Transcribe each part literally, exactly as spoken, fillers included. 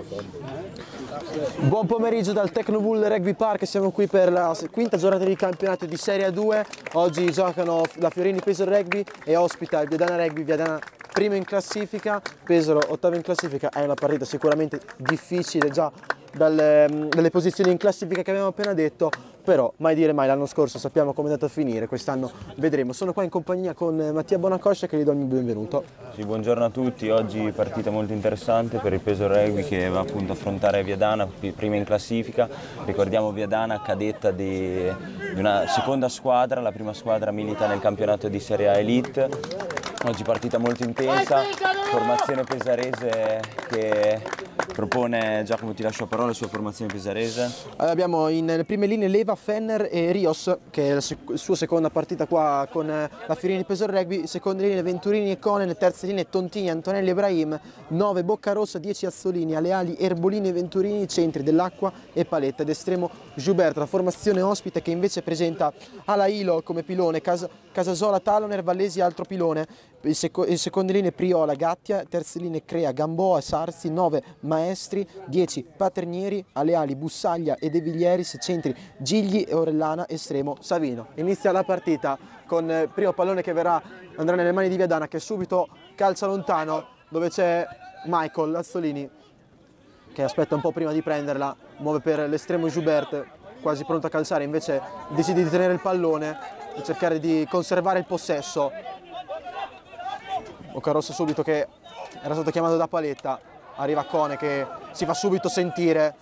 Buon pomeriggio dal Tecnobull Rugby Park, siamo qui per la quinta giornata di campionato di Serie A due. Oggi giocano la Fiorini Pesaro Rugby e ospita il Viadana Rugby. Viadana primo in classifica, Pesaro ottavo in classifica. È una partita sicuramente difficile già dalle, dalle posizioni in classifica che abbiamo appena detto, però mai dire mai, l'anno scorso sappiamo come è andato a finire, quest'anno vedremo. Sono qua in compagnia con Mattia Bonacoscia che gli do il benvenuto. Sì, buongiorno a tutti, oggi partita molto interessante per il Pesaro Rugby che va appunto a affrontare Viadana, prima in classifica. Ricordiamo Viadana cadetta di, di una seconda squadra, la prima squadra milita nel campionato di Serie A Elite. Oggi partita molto intensa, formazione pesarese che propone, Giacomo ti lascio la parola, la sua formazione pesarese. Abbiamo in nelle prime linee Leva, Fenner e Rios, che è la sec sua seconda partita qua con la Fiorini Pesaro Rugby. Seconde linee Venturini e Conen, terze linee Tontini, Antonelli e Ibrahim, nove Boccarossa, dieci Azzolini, Aleali, Erbolini e Venturini, centri Dell'Acqua e Paletta, ed estremo Giuberto. La formazione ospite che invece presenta Alailo come pilone, Cas Casasola, Taloner, Vallesi altro pilone. Il seco in seconde linee Priola, Gattia, terze linee Crea, Gamboa, Sarzi, nove Maestri, dieci Paternieri, Aleali, Bussaglia e De Viglieris, centri Gigli e Orellana, estremo Savino. Inizia la partita con il primo pallone che verrà, andrà nelle mani di Viadana, che subito calcia lontano dove c'è Michael Azzolini che aspetta un po' prima di prenderla, muove per l'estremo Joubert, quasi pronto a calciare, invece decide di tenere il pallone e cercare di conservare il possesso. Boccarossa subito che era stato chiamato da Paletta, arriva Cone che si fa subito sentire,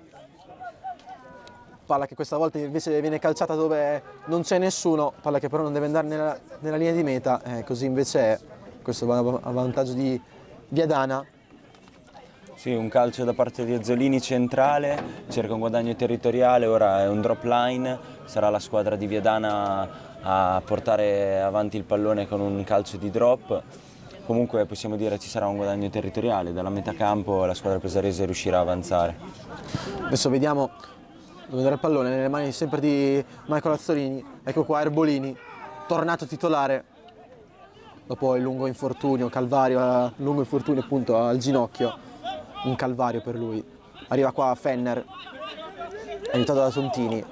palla che questa volta invece viene calciata dove non c'è nessuno, palla che però non deve andare nella, nella linea di meta, eh, così invece è, questo va a vantaggio di Viadana. Sì, un calcio da parte di Azzolini centrale, cerca un guadagno territoriale, ora è un drop line, sarà la squadra di Viadana a portare avanti il pallone con un calcio di drop. Comunque possiamo dire che ci sarà un guadagno territoriale, dalla metà campo la squadra pesarese riuscirà a avanzare. Adesso vediamo dove dare il pallone, nelle mani sempre di Michael Azzolini. Ecco qua Erbolini, tornato titolare dopo il lungo infortunio, calvario, lungo infortunio appunto al ginocchio, un calvario per lui. Arriva qua Fenner, aiutato da Tontini.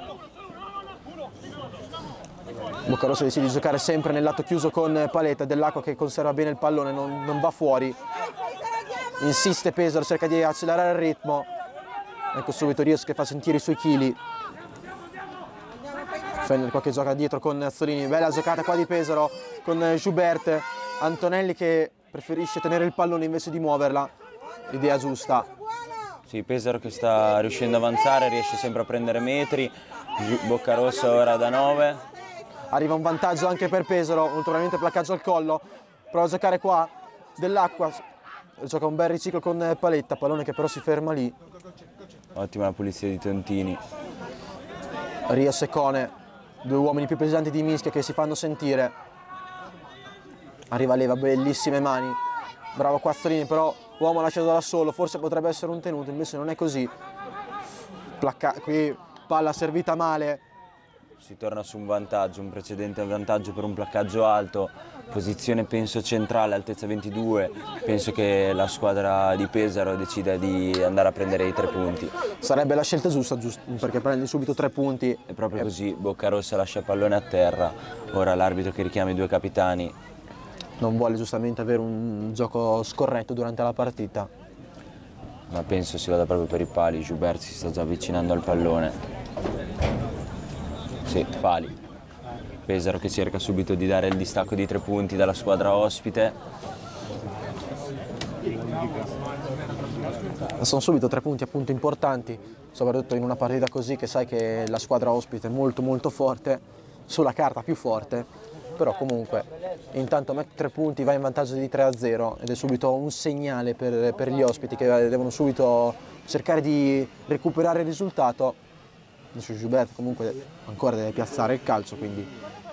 Boccarossa decide di giocare sempre nel lato chiuso con Paletta, Dell'Acqua che conserva bene il pallone, non, non va fuori. Insiste Pesaro, cerca di accelerare il ritmo. Ecco subito Rios che fa sentire i suoi chili. Fenner qua che gioca dietro con Azzolini, bella giocata qua di Pesaro con Joubert. Antonelli che preferisce tenere il pallone invece di muoverla, idea giusta. Sì, Pesaro che sta riuscendo ad avanzare, riesce sempre a prendere metri. Boccarossa ora da nove. Arriva un vantaggio anche per Pesaro, naturalmente placcaggio al collo, prova a giocare qua Dell'Acqua, gioca un bel riciclo con Paletta, pallone che però si ferma lì. Ottima la pulizia di Tontini. Rios e Cone, due uomini più pesanti di Mischia che si fanno sentire. Arriva Leva, bellissime mani, bravo Azzolini, però uomo lasciato da solo, forse potrebbe essere un tenuto, invece non è così. Placca qui palla servita male. Si torna su un vantaggio, un precedente vantaggio per un placcaggio alto, posizione penso centrale, altezza ventidue, penso che la squadra di Pesaro decida di andare a prendere i tre punti. Sarebbe la scelta giusta, giusto, perché prendi subito tre punti. È proprio così, Boccarossa lascia il pallone a terra, ora l'arbitro che richiama i due capitani. Non vuole giustamente avere un gioco scorretto durante la partita. Ma penso si vada proprio per i pali, Joubert si sta già avvicinando al pallone. Sì, pali. Pesaro che cerca subito di dare il distacco di tre punti dalla squadra ospite. Sono subito tre punti appunto importanti, soprattutto in una partita così che sai che la squadra ospite è molto molto forte, sulla carta più forte, però comunque intanto mette tre punti, va in vantaggio di tre a zero ed è subito un segnale per, per gli ospiti che devono subito cercare di recuperare il risultato. Adesso Joubert comunque ancora deve piazzare il calcio, quindi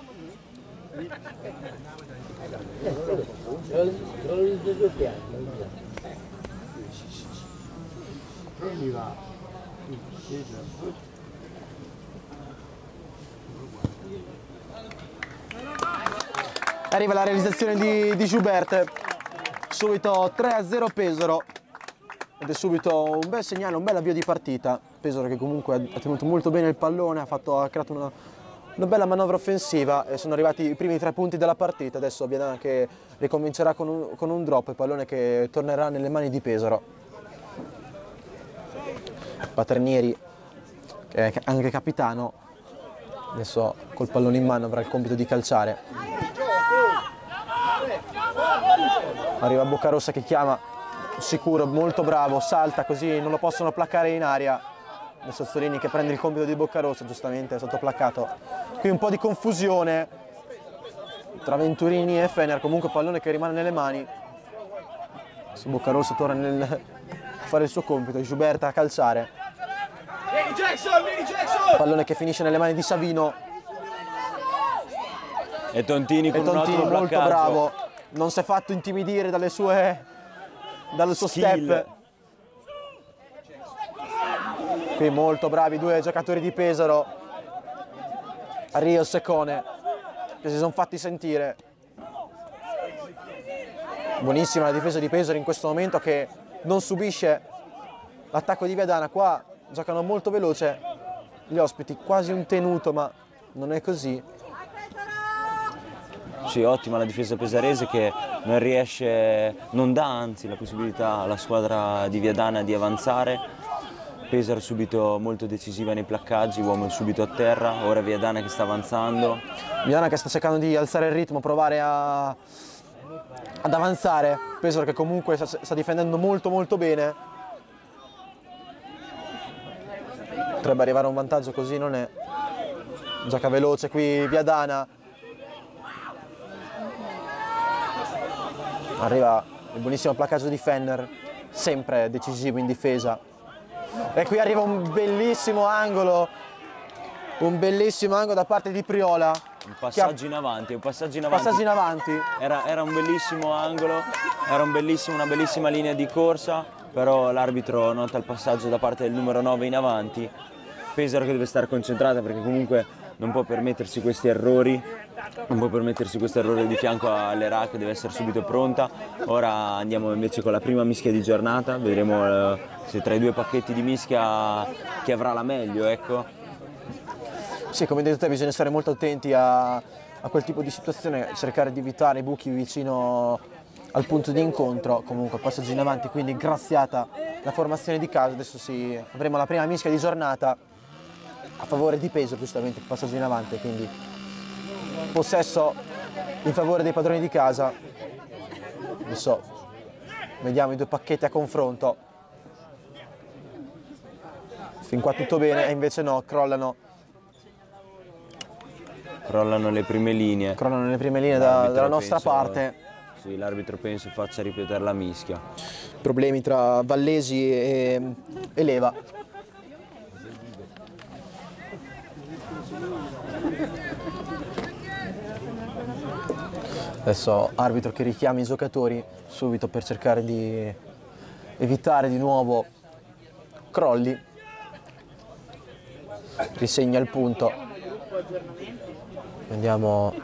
arriva la realizzazione di, di Joubert, subito tre a zero Pesaro. ed è subito un bel segnale, un bel avvio di partita. Pesaro che comunque ha tenuto molto bene il pallone, ha, fatto, ha creato una, una bella manovra offensiva e sono arrivati i primi tre punti della partita. Adesso Viadana che ricomincerà con un, con un drop, il pallone che tornerà nelle mani di Pesaro. Paternieri, che è anche capitano, adesso col pallone in mano avrà il compito di calciare. Arriva Boccarossa che chiama, sicuro, molto bravo, salta così non lo possono placcare in aria. Adesso Zolini che prende il compito di Boccarossa, giustamente è stato placcato. Qui un po' di confusione tra Venturini e Fener, comunque pallone che rimane nelle mani. Adesso Boccarossa torna nel, a fare il suo compito, Giuberta a calciare. Pallone che finisce nelle mani di Savino. E Tontini con e Tontini un molto placcaggio. bravo, non si è fatto intimidire dalle sue, dal suo Skill. step. Qui molto bravi due giocatori di Pesaro, Rios e Cone, che si sono fatti sentire. Buonissima la difesa di Pesaro in questo momento, che non subisce l'attacco di Viadana. Qua giocano molto veloce gli ospiti, quasi un tenuto, ma non è così. Sì, ottima la difesa pesarese che non riesce, non dà anzi la possibilità alla squadra di Viadana di avanzare. Pesaro subito molto decisiva nei placcaggi, uomo subito a terra, ora Viadana che sta avanzando. Viadana che sta cercando di alzare il ritmo, provare a, ad avanzare. Pesaro che comunque sta, sta difendendo molto molto bene. Potrebbe arrivare a un vantaggio, così non è. Gioca veloce qui Viadana. Arriva il buonissimo placcaggio di Fenner, sempre decisivo in difesa. E qui arriva un bellissimo angolo, un bellissimo angolo da parte di Priola. Un passaggio in avanti, un passaggio in avanti. Passaggio in avanti. Era, era un bellissimo angolo, era un bellissimo, una bellissima linea di corsa, però l'arbitro nota il passaggio da parte del numero nove in avanti. Pesaro che deve stare concentrata perché comunque non può permettersi questi errori, non può permettersi questo errore di fianco all'Era che deve essere subito pronta. Ora andiamo invece con la prima mischia di giornata, vedremo eh, se tra i due pacchetti di mischia chi avrà la meglio, ecco. Sì, come detto te, bisogna stare molto attenti a, a quel tipo di situazione, cercare di evitare i buchi vicino al punto di incontro. Comunque passaggio in avanti, quindi graziata la formazione di casa. Adesso sì, avremo la prima mischia di giornata a favore di Pesaro, giustamente il passaggio in avanti, quindi possesso in favore dei padroni di casa. Adesso vediamo i due pacchetti a confronto. Fin qua tutto bene e invece no, crollano. Crollano le prime linee. Crollano le prime linee da, dalla nostra penso, parte. Sì, l'arbitro penso faccia ripetere la mischia. Problemi tra Vallesi e, e Leva. Adesso arbitro che richiama i giocatori subito per cercare di evitare di nuovo crolli. Risegna il punto. Vediamo,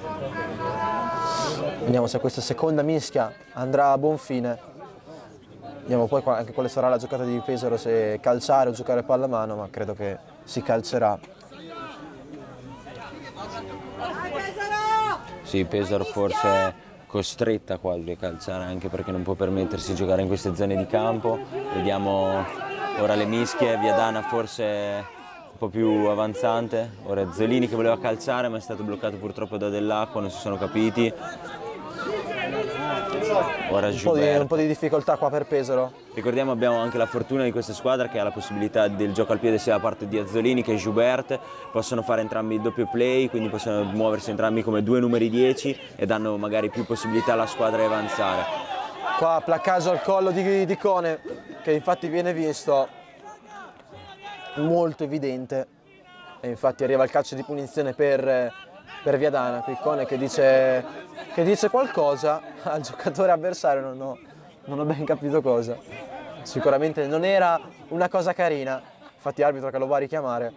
vediamo se questa seconda mischia andrà a buon fine. Vediamo poi anche quale sarà la giocata di Pesaro, se calciare o giocare pallamano, ma credo che si calcerà. Sì, Pesaro forse è costretta quasi a calciare, anche perché non può permettersi di giocare in queste zone di campo. Vediamo ora le mischie, Viadana forse un po' più avanzante, ora Zolini che voleva calciare ma è stato bloccato purtroppo da Dell'Acqua, non si sono capiti. Ora un po, di, un po' di difficoltà qua per Pesaro. Ricordiamo abbiamo anche la fortuna di questa squadra che ha la possibilità del gioco al piede sia da parte di Azzolini che Joubert, possono fare entrambi il doppio play, quindi possono muoversi entrambi come due numeri dieci e danno magari più possibilità alla squadra di avanzare. Qua placcaggio al collo di, di Cone, che infatti viene visto molto evidente, e infatti arriva il calcio di punizione per, per Viadana. Qui Cone che dice, che dice qualcosa al giocatore avversario, non ho, non ho ben capito cosa. Sicuramente non era una cosa carina, infatti arbitro che lo va a richiamare.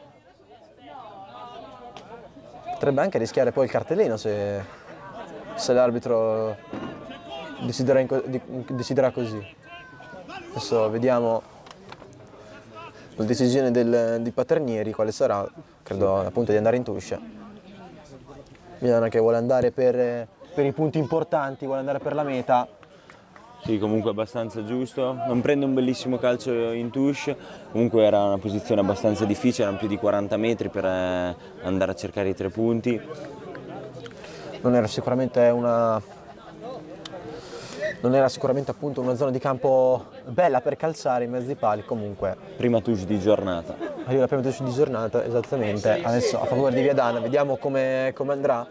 Potrebbe anche rischiare poi il cartellino se, se l'arbitro deciderà, deciderà così. Adesso vediamo la decisione del, di Paternieri, quale sarà, credo appunto di andare in touche. Viadana che vuole andare per, per i punti importanti, vuole andare per la meta. Sì, comunque abbastanza giusto, non prende un bellissimo calcio in touche, comunque era una posizione abbastanza difficile, erano più di quaranta metri per eh, andare a cercare i tre punti. Non era sicuramente una, non era sicuramente appunto una zona di campo bella per calciare in mezzo ai pali, comunque. Prima touche di giornata. Arriva la prima touche di giornata, esattamente, adesso a favore di Viadana, vediamo come, come andrà.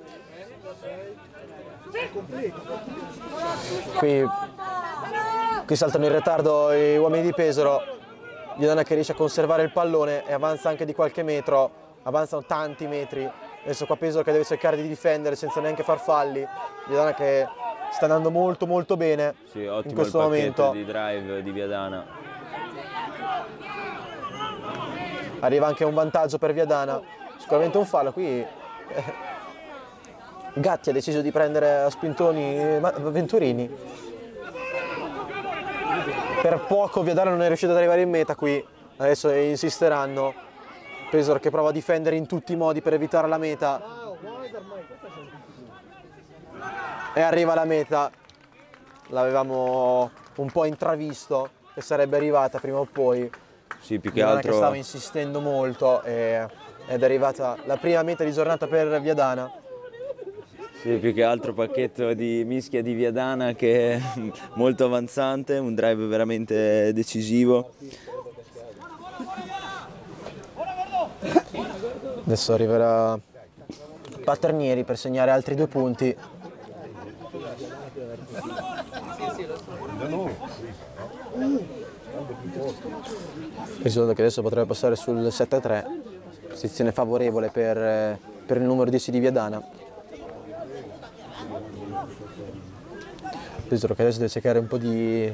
Qui, qui saltano in ritardo gli uomini di Pesaro, Viadana che riesce a conservare il pallone e avanza anche di qualche metro, avanzano tanti metri. Adesso qua Pesaro che deve cercare di difendere senza neanche far falli, Viadana che sta andando molto molto bene sì, ottimo in questo il momento. Di drive di Viadana. Arriva anche un vantaggio per Viadana, sicuramente un fallo qui. Eh, Gatti ha deciso di prendere a spintoni Venturini. Per poco Viadana non è riuscito ad arrivare in meta qui, adesso insisteranno. Pesaro che prova a difendere in tutti i modi per evitare la meta. E arriva la meta. L'avevamo un po' intravisto che sarebbe arrivata prima o poi. Sì, più che Viadana altro che stava insistendo molto e, ed è arrivata la prima meta di giornata per Viadana. Sì, più che altro pacchetto di mischia di Viadana che è molto avanzante, un drive veramente decisivo. Adesso arriverà Paternieri per segnare altri due punti. Risulta che adesso potrebbe passare sul sette a tre, posizione favorevole per, per il numero dieci di Viadana. Pesaro che adesso deve cercare un po' di,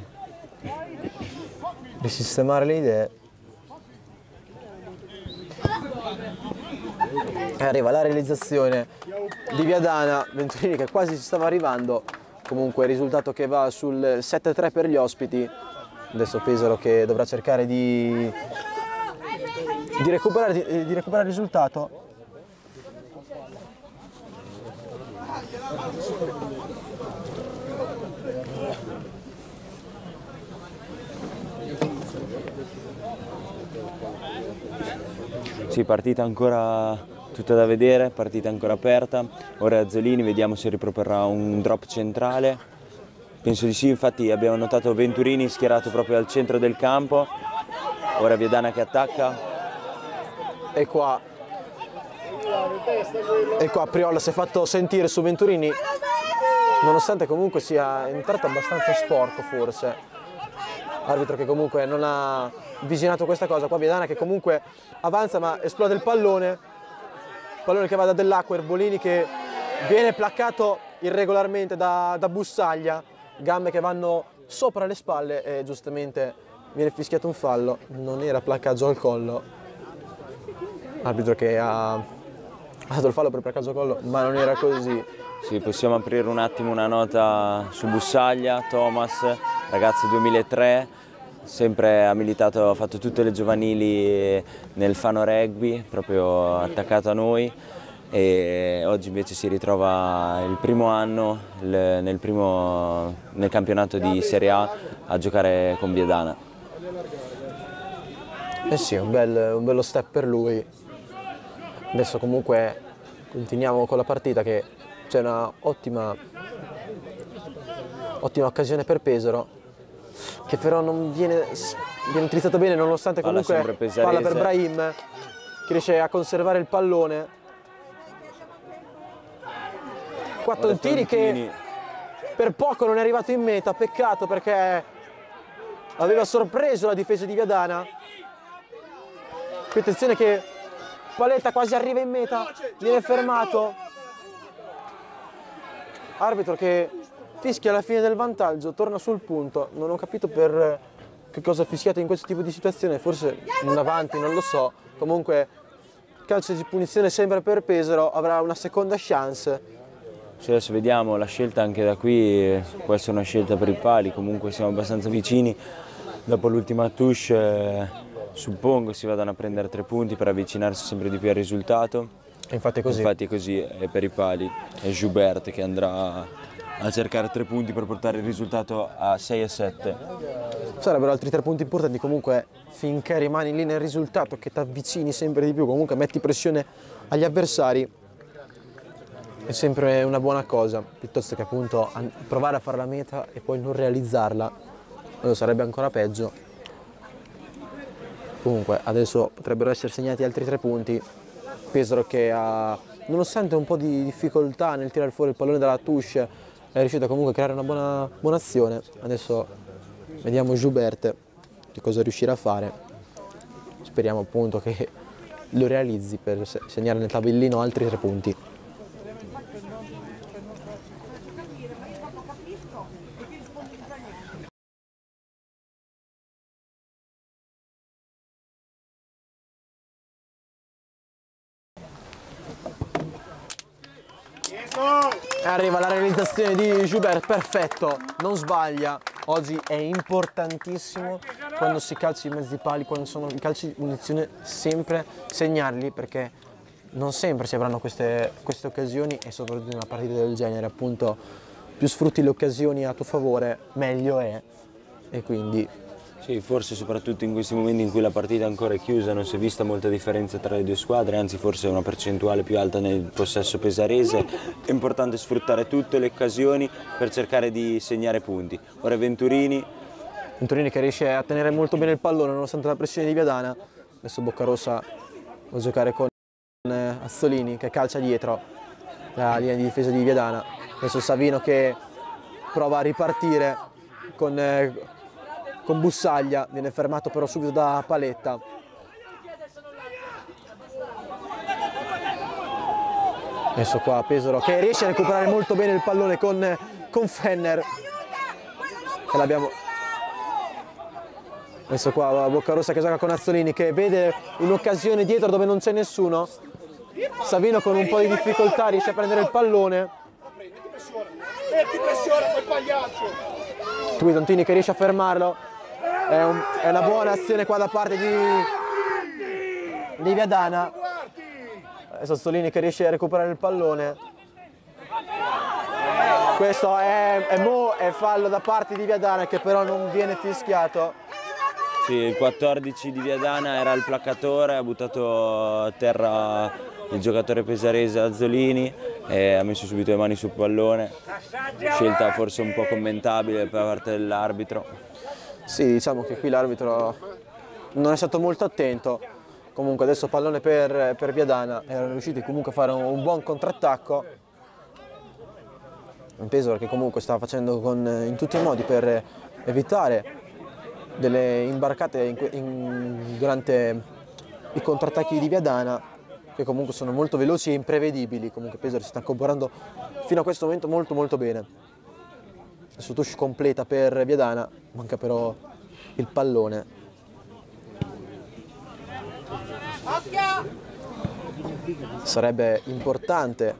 di sistemare le idee. E arriva la realizzazione di Viadana, Venturini che quasi ci stava arrivando, comunque il risultato che va sul sette a tre per gli ospiti. Adesso Pesaro che dovrà cercare di, di, recuperare, di, di recuperare il risultato. Sì, partita ancora tutta da vedere, partita ancora aperta. Ora Azzolini, vediamo se riproporrà un drop centrale. Penso di sì, infatti abbiamo notato Venturini schierato proprio al centro del campo. Ora Viadana che attacca. E qua, e qua Priola si è fatto sentire su Venturini, nonostante comunque sia entrato abbastanza sporco forse. Arbitro che comunque non ha visionato questa cosa. Qua Viadana che comunque avanza ma esplode il pallone. Pallone che va da Dell'Acqua, Erbolini che viene placcato irregolarmente da, da Bussaglia. Gambe che vanno sopra le spalle e giustamente viene fischiato un fallo. Non era placcaggio al collo. Arbitro che ha, ha dato il fallo per placcaggio al collo, ma non era così. Sì, possiamo aprire un attimo una nota su Bussaglia. Thomas, ragazzo duemilatré, sempre ha militato, ha fatto tutte le giovanili nel Fano Rugby, proprio attaccato a noi, e oggi invece si ritrova il primo anno il, nel, primo, nel campionato di Serie A a giocare con Viadana. Eh sì, un, bel, un bello step per lui. Adesso comunque continuiamo con la partita, che c'è una ottima, ottima occasione per Pesaro, che però non viene, viene utilizzato bene, nonostante comunque palla per Brahim, che riesce a conservare il pallone. Qua Tontini che per poco non è arrivato in meta, peccato perché aveva sorpreso la difesa di Viadana. Qui attenzione che Paletta quasi arriva in meta, viene fermato. Arbitro che fischia alla fine del vantaggio, torna sul punto. Non ho capito per che cosa ha fischiato in questo tipo di situazione, forse un avanti, non lo so. Comunque calcio di punizione sempre per Pesaro, avrà una seconda chance. Sì, adesso vediamo la scelta anche da qui, può essere una scelta per i pali, comunque siamo abbastanza vicini. dopo l'ultima touche eh, suppongo si vadano a prendere tre punti per avvicinarsi sempre di più al risultato. E infatti è così. Infatti è così, è per i pali, è Joubert che andrà a cercare tre punti per portare il risultato a sei e sette. Sarebbero altri tre punti importanti, comunque finché rimani lì nel risultato, che ti avvicini sempre di più, comunque metti pressione agli avversari, è sempre una buona cosa, piuttosto che appunto provare a fare la meta e poi non realizzarla, allora sarebbe ancora peggio. Comunque adesso potrebbero essere segnati altri tre punti. Pesaro che ha, nonostante un po' di difficoltà nel tirare fuori il pallone dalla touche, è riuscito comunque a creare una buona, buona azione. Adesso vediamo Joubert che cosa riuscirà a fare. Speriamo appunto che lo realizzi per segnare nel tabellino altri tre punti. Arriva la realizzazione di Joubert, perfetto, non sbaglia. Oggi è importantissimo quando si calcia i mezzi pali, quando sono i calci di punizione, sempre segnarli, perché non sempre si avranno queste, queste occasioni, e soprattutto in una partita del genere, appunto, più sfrutti le occasioni a tuo favore meglio è, e quindi... Sì, forse soprattutto in questi momenti in cui la partita ancora è chiusa non si è vista molta differenza tra le due squadre, anzi forse una percentuale più alta nel possesso pesarese. È importante sfruttare tutte le occasioni per cercare di segnare punti. Ora Venturini. Venturini che riesce a tenere molto bene il pallone nonostante la pressione di Viadana. Adesso Boccarossa va a giocare con Azzolini che calcia dietro la linea di difesa di Viadana. Adesso Savino che prova a ripartire con... con Bussaglia, viene fermato però subito da Paletta. Adesso qua Pesaro che riesce a recuperare molto bene il pallone con, con Fenner. Che l'abbiamo... Adesso qua Boccarossa che gioca con Azzolini che vede un'occasione dietro dove non c'è nessuno. Savino con un po' di difficoltà riesce a prendere il pallone. Metti pressione quel pagliaccio! Tui Tontini che riesce a fermarlo. È, un, è una buona azione qua da parte di, di Viadana. Sazzolini che riesce a recuperare il pallone. Questo è, è, mo, è fallo da parte di Viadana che però non viene fischiato. Sì, il quattordici di Viadana era il placcatore, ha buttato a terra il giocatore pesarese Azzolini e ha messo subito le mani sul pallone. Scelta forse un po' commentabile per parte dell'arbitro. Sì, diciamo che qui l'arbitro non è stato molto attento. Comunque adesso pallone per, per Viadana, erano riusciti comunque a fare un, un buon contrattacco. Un Pesaro che comunque stava facendo con, in tutti i modi per evitare delle imbarcate in, in, durante i contrattacchi di Viadana, che comunque sono molto veloci e imprevedibili. Comunque Pesaro si sta comportando fino a questo momento molto molto bene. Adesso touche completa per Viadana, manca però il pallone. Sarebbe importante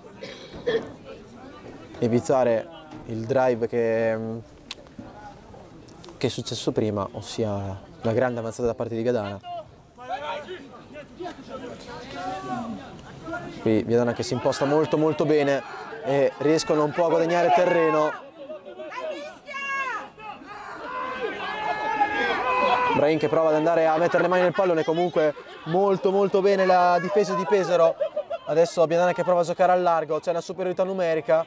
evitare il drive che, che è successo prima, ossia una grande avanzata da parte di Viadana. Qui Viadana che si imposta molto molto bene e riescono un po' a guadagnare terreno. Brahim che prova ad andare a mettere le mani nel pallone, comunque molto molto bene la difesa di Pesaro. Adesso Viadana che prova a giocare al largo, c'è una superiorità numerica.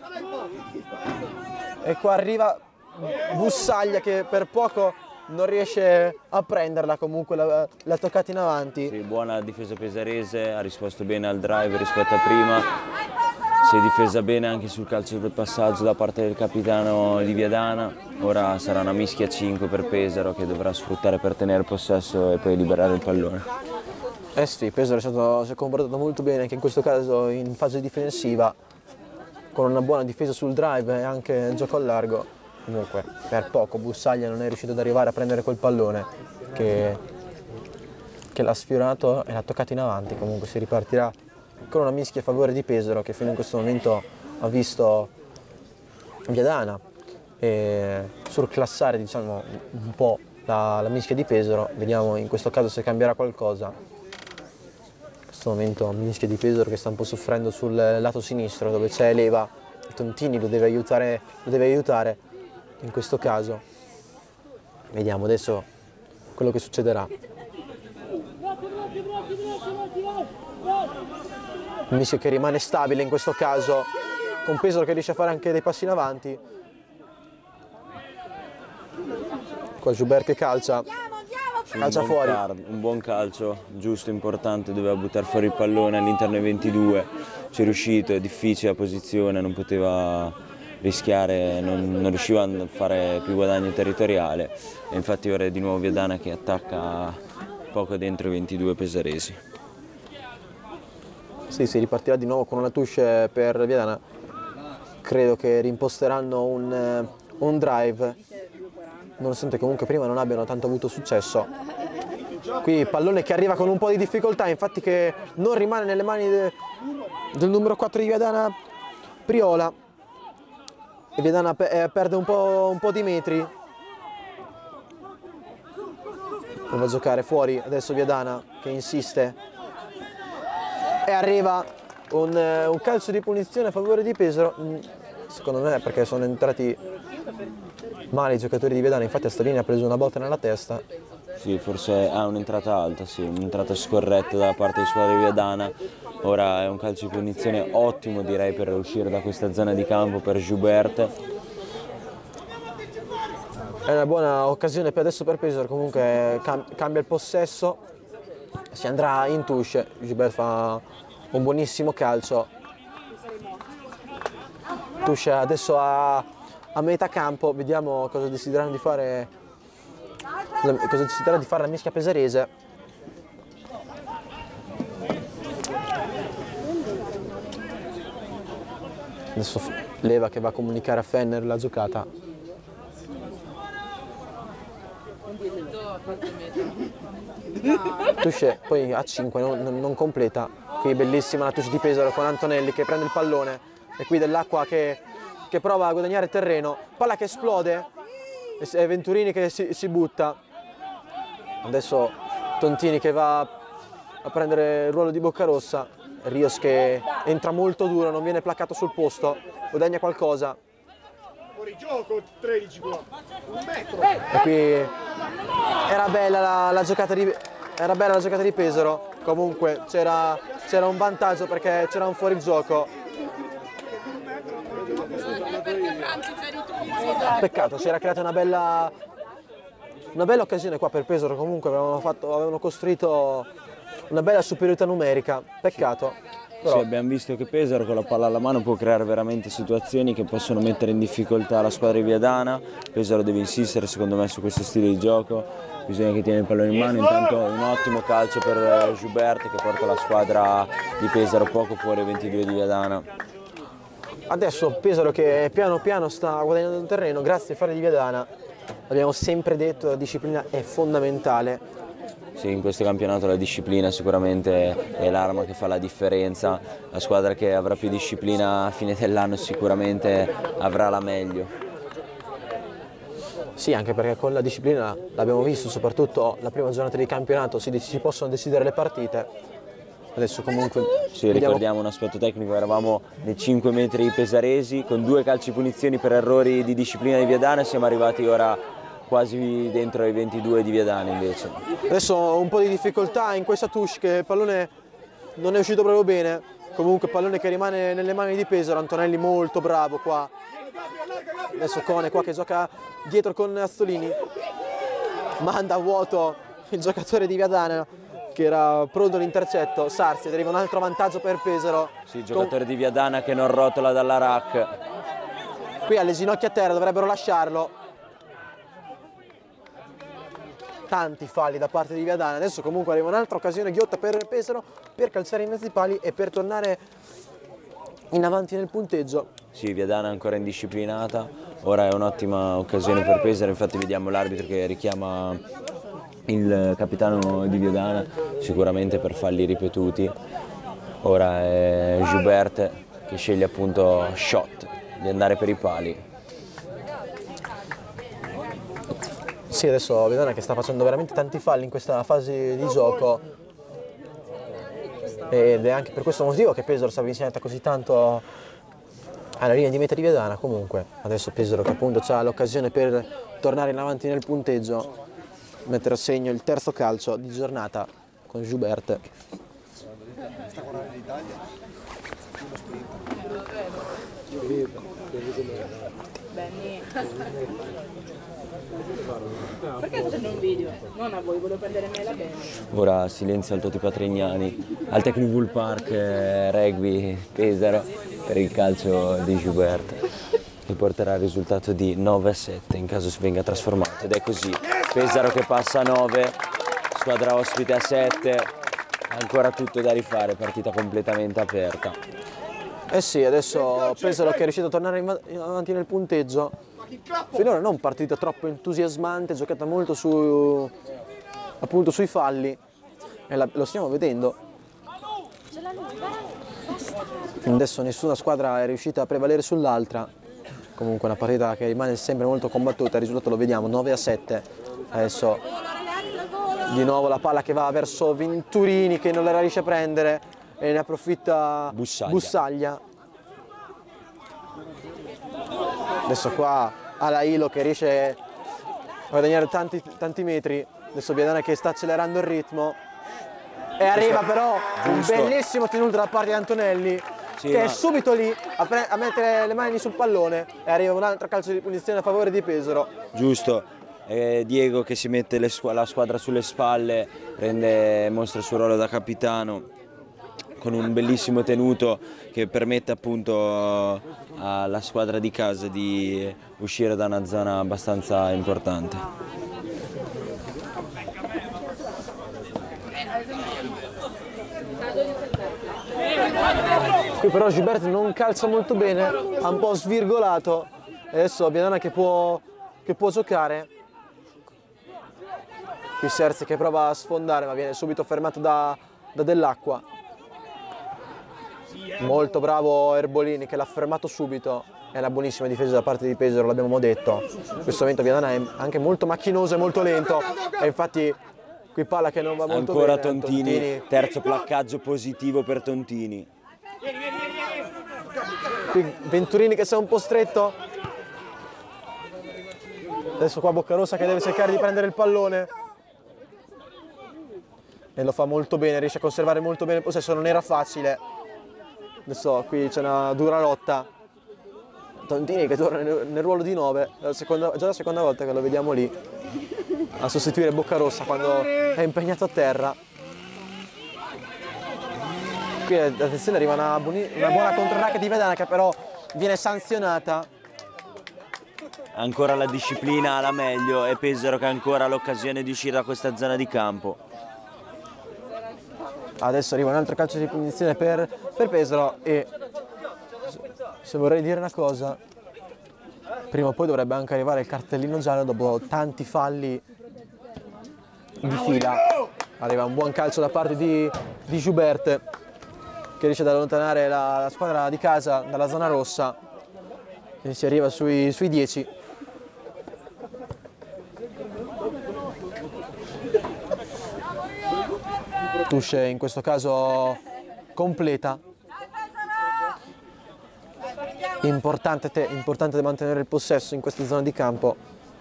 E qua arriva Bussaglia che per poco non riesce a prenderla, comunque l'ha toccata in avanti. Sì, buona difesa pesarese, ha risposto bene al drive rispetto a prima. Si è difesa bene anche sul calcio del passaggio da parte del capitano di Viadana. Ora sarà una mischia cinque per Pesaro che dovrà sfruttare per tenere possesso e poi liberare il pallone. Eh sì, Pesaro è stato, si è comportato molto bene anche in questo caso in fase difensiva, con una buona difesa sul drive e anche il gioco al largo. Comunque per poco Bussaglia non è riuscito ad arrivare a prendere quel pallone che, che l'ha sfiorato e l'ha toccato in avanti. Comunque si ripartirà con una mischia a favore di Pesaro che fino in questo momento ha visto Viadana e surclassare, diciamo, un po' la, la mischia di Pesaro. Vediamo in questo caso se cambierà qualcosa. In questo momento mischia di Pesaro che sta un po' soffrendo sul lato sinistro dove c'è Leva. Tontini lo deve aiutare, lo deve aiutare in questo caso. Vediamo adesso quello che succederà. Mischia che rimane stabile in questo caso, con Pesaro che riesce a fare anche dei passi in avanti. Qua Joubert che calcia, calcia un fuori. Card, un buon calcio, giusto, importante, doveva buttare fuori il pallone all'interno dei ventidue, ci è riuscito, è difficile la posizione, non poteva rischiare, non, non riusciva a fare più guadagno territoriale e infatti ora è di nuovo Viadana che attacca poco dentro i ventidue pesaresi. Sì, si ripartirà di nuovo con una touche per Viadana. Credo che rimposteranno un, un drive, nonostante comunque prima non abbiano tanto avuto successo. Qui pallone che arriva con un po' di difficoltà, infatti che non rimane nelle mani de, del numero quattro di Viadana, Priola. E Viadana pe eh, perde un po', un po' di metri. Prova a giocare fuori adesso Viadana che insiste. E arriva un, eh, un calcio di punizione a favore di Pesaro. Secondo me perché sono entrati male i giocatori di Viadana, infatti Astolini ha preso una botta nella testa. Sì, forse ha un'entrata alta, sì, un'entrata scorretta da parte di squadra di Viadana. Ora è un calcio di punizione ottimo direi per uscire da questa zona di campo per Joubert. È una buona occasione per adesso per Pesaro, comunque cam cambia il possesso, si andrà in touche, Joubert fa un buonissimo calcio. Touche adesso a, a metà campo, vediamo cosa decideranno di fare, cosa deciderà di fare la mischia pesarese. Adesso Leva che va a comunicare a Fenner la giocata. Touche poi a cinque non, non completa. Qui bellissima la touche di Pesaro con Antonelli che prende il pallone e qui Dell'Acqua che, che prova a guadagnare terreno. Palla che esplode e Venturini che si, si butta. Adesso Tontini che va a prendere il ruolo di Boccarossa. Rios che entra molto duro, non viene placcato sul posto, guadagna qualcosa. Fuori gioco, tredici qua. Un metro. E qui era bella la, la giocata di era bella la giocata di Pesaro. Comunque c'era un vantaggio perché c'era un fuorigioco. Peccato, si era creata una bella una bella occasione qua per Pesaro, comunque avevano, fatto, avevano costruito una bella superiorità numerica, peccato. Però... Sì, abbiamo visto che Pesaro con la palla alla mano può creare veramente situazioni che possono mettere in difficoltà la squadra di Viadana. Pesaro deve insistere secondo me su questo stile di gioco, bisogna che tiene il pallone in mano, intanto un ottimo calcio per Joubert che porta la squadra di Pesaro poco fuori ai ventidue di Viadana. Adesso Pesaro che piano piano sta guadagnando il terreno grazie ai fari di Viadana, abbiamo sempre detto la disciplina è fondamentale. Sì, in questo campionato la disciplina sicuramente è l'arma che fa la differenza, la squadra che avrà più disciplina a fine dell'anno sicuramente avrà la meglio. Sì, anche perché con la disciplina l'abbiamo visto, soprattutto la prima giornata di campionato si, si possono decidere le partite. Adesso comunque... Sì, ricordiamo un aspetto tecnico, eravamo nei cinque metri pesaresi con due calci punizioni per errori di disciplina di Viadana e siamo arrivati ora quasi dentro ai ventidue di Viadana invece. Adesso un po' di difficoltà in questa touche che il pallone non è uscito proprio bene, comunque pallone che rimane nelle mani di Pesaro, Antonelli molto bravo qua. Adesso Cone qua che gioca dietro con Astolini, manda a vuoto il giocatore di Viadana che era pronto all'intercetto, Sarsi, ed arriva un altro vantaggio per Pesaro. Sì, il giocatore con... di Viadana che non rotola dalla rack. Qui ha le ginocchia a terra, dovrebbero lasciarlo. Tanti falli da parte di Viadana, adesso comunque arriva un'altra occasione ghiotta per Pesaro per calciare i mezzi pali e per tornare in avanti nel punteggio. Sì, Viadana ancora indisciplinata, ora è un'ottima occasione per Pesaro, infatti vediamo l'arbitro che richiama il capitano di Viadana, sicuramente per falli ripetuti. Ora è Joubert che sceglie appunto shot, di andare per i pali. Sì, adesso Viadana che sta facendo veramente tanti falli in questa fase di gioco ed è anche per questo motivo che Pesaro si è avvicinata così tanto alla linea di meta di Viadana. Comunque adesso Pesaro che appunto ha l'occasione per tornare in avanti nel punteggio, mettere a segno il terzo calcio di giornata con Joubert. Perché facendo un video? Non a voi, volevo prendere me la bene. Ora silenzio al Toti Patrignani, al Technical Park eh, Rugby Pesaro per il calcio di Joubert, che porterà il risultato di nove a sette in caso si venga trasformato. Ed è così, Pesaro che passa a nove, squadra ospite a sette, ancora tutto da rifare, partita completamente aperta. Eh sì, adesso Pesaro che è riuscito a tornare in avanti nel punteggio. Finora non partita troppo entusiasmante, giocata molto su, appunto sui falli e la, lo stiamo vedendo. Fino adesso nessuna squadra è riuscita a prevalere sull'altra. Comunque una partita che rimane sempre molto combattuta, il risultato lo vediamo, nove a sette. Adesso di nuovo la palla che va verso Venturini che non la riesce a prendere e ne approfitta Bussaglia. Bussaglia. Adesso qua Alailo che riesce a guadagnare tanti, tanti metri. Adesso Viadana che sta accelerando il ritmo e arriva però Giusto. un bellissimo tenuto da parte di Antonelli, sì, che ma... è subito lì a, a mettere le mani sul pallone e arriva un altro calcio di punizione a favore di Pesaro. Giusto, eh, Diego che si mette le squ la squadra sulle spalle, prende, mostra il suo ruolo da capitano con un bellissimo tenuto che permette appunto alla squadra di casa di uscire da una zona abbastanza importante. Qui però Joubert non calcia molto bene, ha un po' svirgolato. Adesso Viadana che può, che può giocare. Qui Serzi che prova a sfondare ma viene subito fermato da, da Dell'Acqua. Molto bravo Erbolini che l'ha fermato subito, è una buonissima difesa da parte di Pesaro, l'abbiamo detto. In questo momento Viadana è anche molto macchinoso e molto lento e infatti qui palla che non va molto Ancora bene. Tontini, Tontini, terzo placcaggio positivo per Tontini. qui Venturini che sta un po' stretto. Adesso qua Boccarossa che deve cercare di prendere il pallone e lo fa molto bene, riesce a conservare molto bene il possesso, non era facile. Adesso qui c'è una dura lotta. Tontini che torna nel, nel ruolo di nove, la seconda, già la seconda volta che lo vediamo lì a sostituire Boccarossa quando è impegnato a terra. Qui attenzione, arriva una, una buona controracket di Viadana che però viene sanzionata. Ancora la disciplina alla meglio e Pesaro che ha ancora l'occasione di uscire da questa zona di campo. Adesso arriva un altro calcio di punizione per, per Pesaro e se vorrei dire una cosa, prima o poi dovrebbe anche arrivare il cartellino giallo dopo tanti falli di fila. Arriva un buon calcio da parte di, di Joubert che riesce ad allontanare la, la squadra di casa dalla zona rossa e si arriva sui, sui dieci. Touche in questo caso completa. Importante, te, importante mantenere il possesso in questa zona di campo.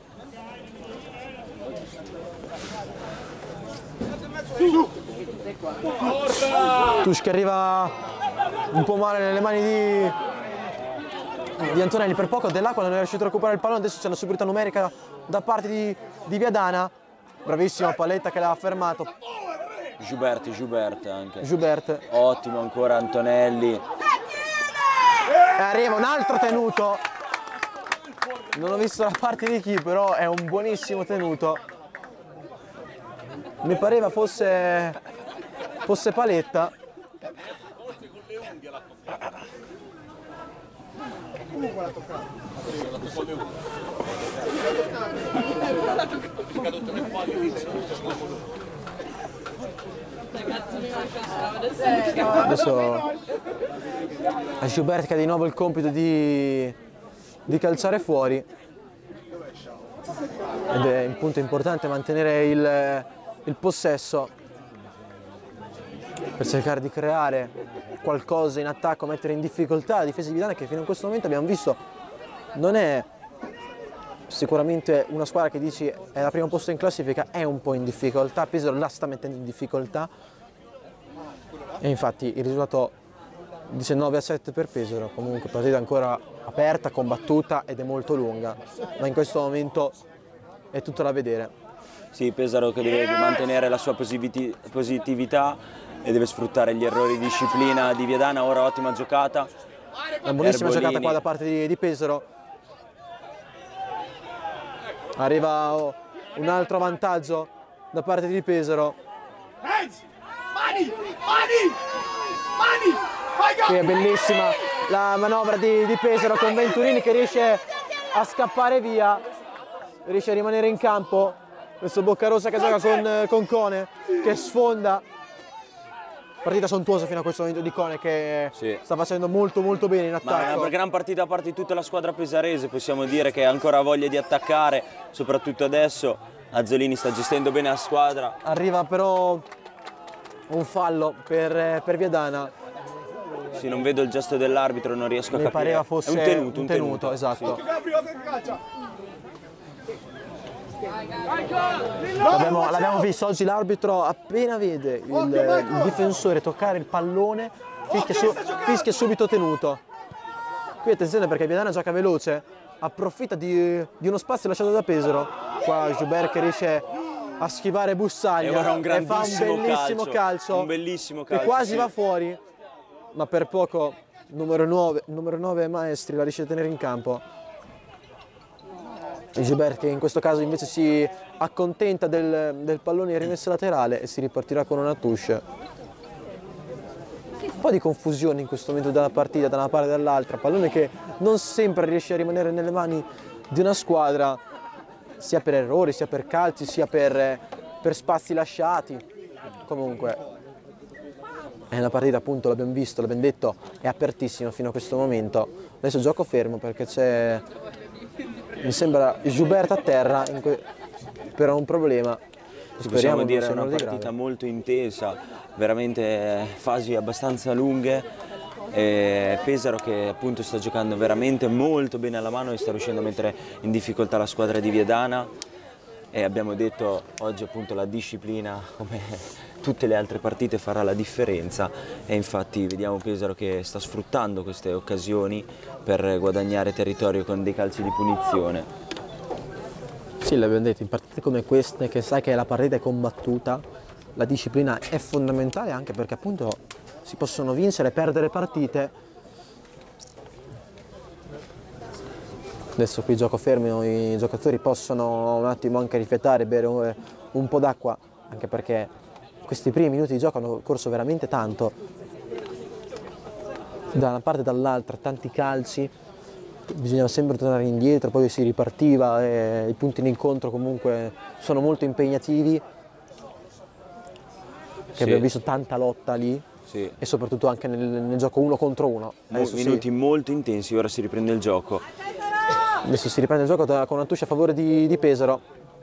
Touche che arriva un po' male nelle mani di, di Antonelli, per poco Dell'Acqua non è riuscito a recuperare il pallone, adesso c'è una superiorità numerica da parte di, di Viadana. Bravissima Paletta che l'ha fermato. Joubert, Joubert anche. Joubert. Ottimo ancora Antonelli. E arriva un altro tenuto. Non ho visto la parte di chi, però è un buonissimo tenuto. Mi pareva fosse, fosse Paletta. Adesso a Joubert che ha di nuovo il compito di, di calciare fuori. ed è un punto importante mantenere il, il possesso per cercare di creare qualcosa in attacco, mettere in difficoltà la difesa di Viadana, che fino a questo momento abbiamo visto non è sicuramente una squadra che dici è al primo posto in classifica, è un po' in difficoltà. Pesaro la sta mettendo in difficoltà e infatti il risultato diciannove a sette per Pesaro. Comunque partita ancora aperta, combattuta ed è molto lunga, ma in questo momento è tutto da vedere. Sì, Pesaro che deve mantenere la sua positività e deve sfruttare gli errori di disciplina di Viadana. Ora ottima giocata, una buonissima Erbolini. giocata qua da parte di, di Pesaro. Arriva oh, un altro vantaggio da parte di Pesaro. Qui è bellissima la manovra di, di Pesaro con Venturini che riesce a scappare via, riesce a rimanere in campo. Questo Boccarossa che gioca con, con Cone, che sfonda. Partita sontuosa fino a questo momento di Cone, che sì, sta facendo molto molto bene in attacco. Ma è una gran partita a parte di tutta la squadra pesarese, possiamo dire che ha ancora voglia di attaccare, soprattutto adesso. Azzolini sta gestendo bene la squadra. Arriva però un fallo per, per Viadana. Sì, non vedo il gesto dell'arbitro, non riesco a Mi capire. pareva fosse è un tenuto, un tenuto, un tenuto esatto. Sì. L'abbiamo visto oggi, l'arbitro appena vede il, il difensore toccare il pallone fischia, su, fischia subito tenuto. Qui attenzione perché Viadana gioca veloce, approfitta di, di uno spazio lasciato da Pesaro. Qua Joubert che riesce a schivare Bussaglia e, ora un e fa un bellissimo calcio, calcio, un bellissimo calcio che quasi sì. va fuori, ma per poco numero nove, numero nove Maestri la riesce a tenere in campo. Joubert che in questo caso invece si accontenta del, del pallone in rimessa laterale e si ripartirà con una touche. Un po' di confusione in questo momento della partita da una parte e dall'altra, pallone che non sempre riesce a rimanere nelle mani di una squadra, sia per errori, sia per calci, sia per, per spazi lasciati. Comunque è una partita, appunto, l'abbiamo visto, l'abbiamo detto, è apertissima fino a questo momento. Adesso gioco fermo perché c'è, mi sembra, Joubert a terra per un problema. Possiamo dire è una partita molto intensa, veramente fasi abbastanza lunghe. E Pesaro che appunto sta giocando veramente molto bene alla mano e sta riuscendo a mettere in difficoltà la squadra di Viadana. E abbiamo detto oggi appunto la disciplina, come tutte le altre partite, farà la differenza, e infatti vediamo Pesaro che sta sfruttando queste occasioni per guadagnare territorio con dei calci di punizione. Sì, l'abbiamo detto, in partite come queste, che sai che la partita è combattuta, la disciplina è fondamentale, anche perché appunto si possono vincere e perdere partite. Adesso qui gioco fermo, i giocatori possono un attimo anche riflettere, bere un po' d'acqua, anche perché questi primi minuti di gioco hanno corso veramente tanto, da una parte e dall'altra, tanti calci, bisognava sempre tornare indietro, poi si ripartiva e i punti d'incontro comunque sono molto impegnativi, che sì, abbiamo visto tanta lotta lì. Sì. E soprattutto anche nel, nel gioco uno contro uno. Adesso minuti sì, molto intensi, ora si riprende il gioco. Adesso si riprende il gioco con una touche a favore di, di Pesaro.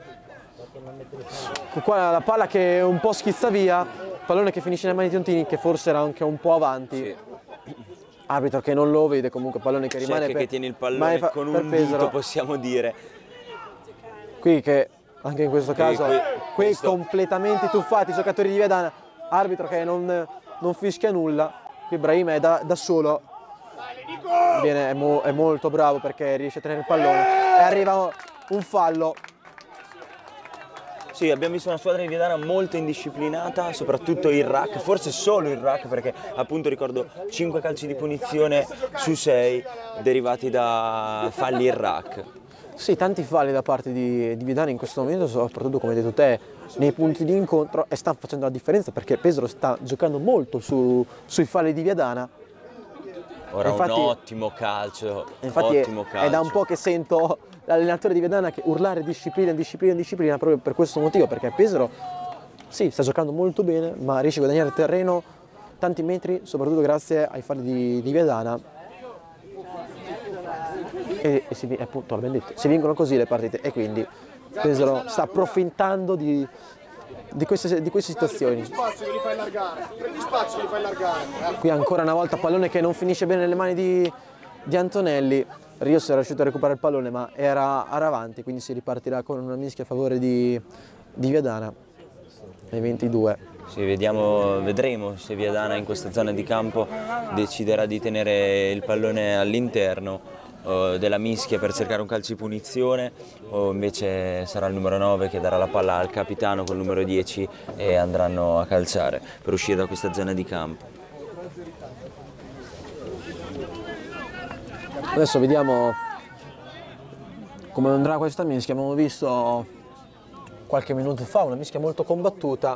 Qua la palla che un po' schizza via, pallone che finisce nelle mani di Tontini, che forse era anche un po' avanti. Sì. Arbitro che non lo vede, comunque pallone che rimane per, per, che tiene il pallone fa, con un dito, possiamo dire. Qui che anche in questo caso, qui, qui questo... completamente tuffati i giocatori di Viadana. Arbitro che non, non fischia nulla. Qui Brahim è da, da solo. Viene, è, mo, è molto bravo perché riesce a tenere il pallone. E arriva un fallo. Sì, abbiamo visto una squadra di Viadana molto indisciplinata, soprattutto il rack, forse solo il rack, perché appunto ricordo cinque calci di punizione su sei derivati da falli in rack. Sì, tanti falli da parte di, di Viadana in questo momento, soprattutto come hai detto te, nei punti di incontro, e stanno facendo la differenza perché Pesaro sta giocando molto su, sui falli di Viadana. Ora infatti, un ottimo calcio, infatti ottimo è, calcio. È da un po' che sento l'allenatore di Viadana che urlare disciplina, disciplina, disciplina, proprio per questo motivo, perché Pesaro sì, sta giocando molto bene, ma riesce a guadagnare terreno tanti metri, soprattutto grazie ai falli di, di Viadana. E, e si, appunto, l'abbiamo detto, si vincono così le partite, e quindi Pesaro sta approfittando di, di, queste, di queste situazioni. Prendi spazio che li fai allargare, prendi spazio che li fai allargare. Qui ancora una volta pallone che non finisce bene nelle mani di, di Antonelli. Rios era riuscito a recuperare il pallone ma era, era avanti, quindi si ripartirà con una mischia a favore di, di Viadana ai ventidue. Sì, vediamo, vedremo se Viadana in questa zona di campo deciderà di tenere il pallone all'interno uh, della mischia per cercare un calcio di punizione, o invece sarà il numero nove che darà la palla al capitano col numero dieci e andranno a calciare per uscire da questa zona di campo. Adesso vediamo come andrà questa mischia. Abbiamo visto qualche minuto fa una mischia molto combattuta.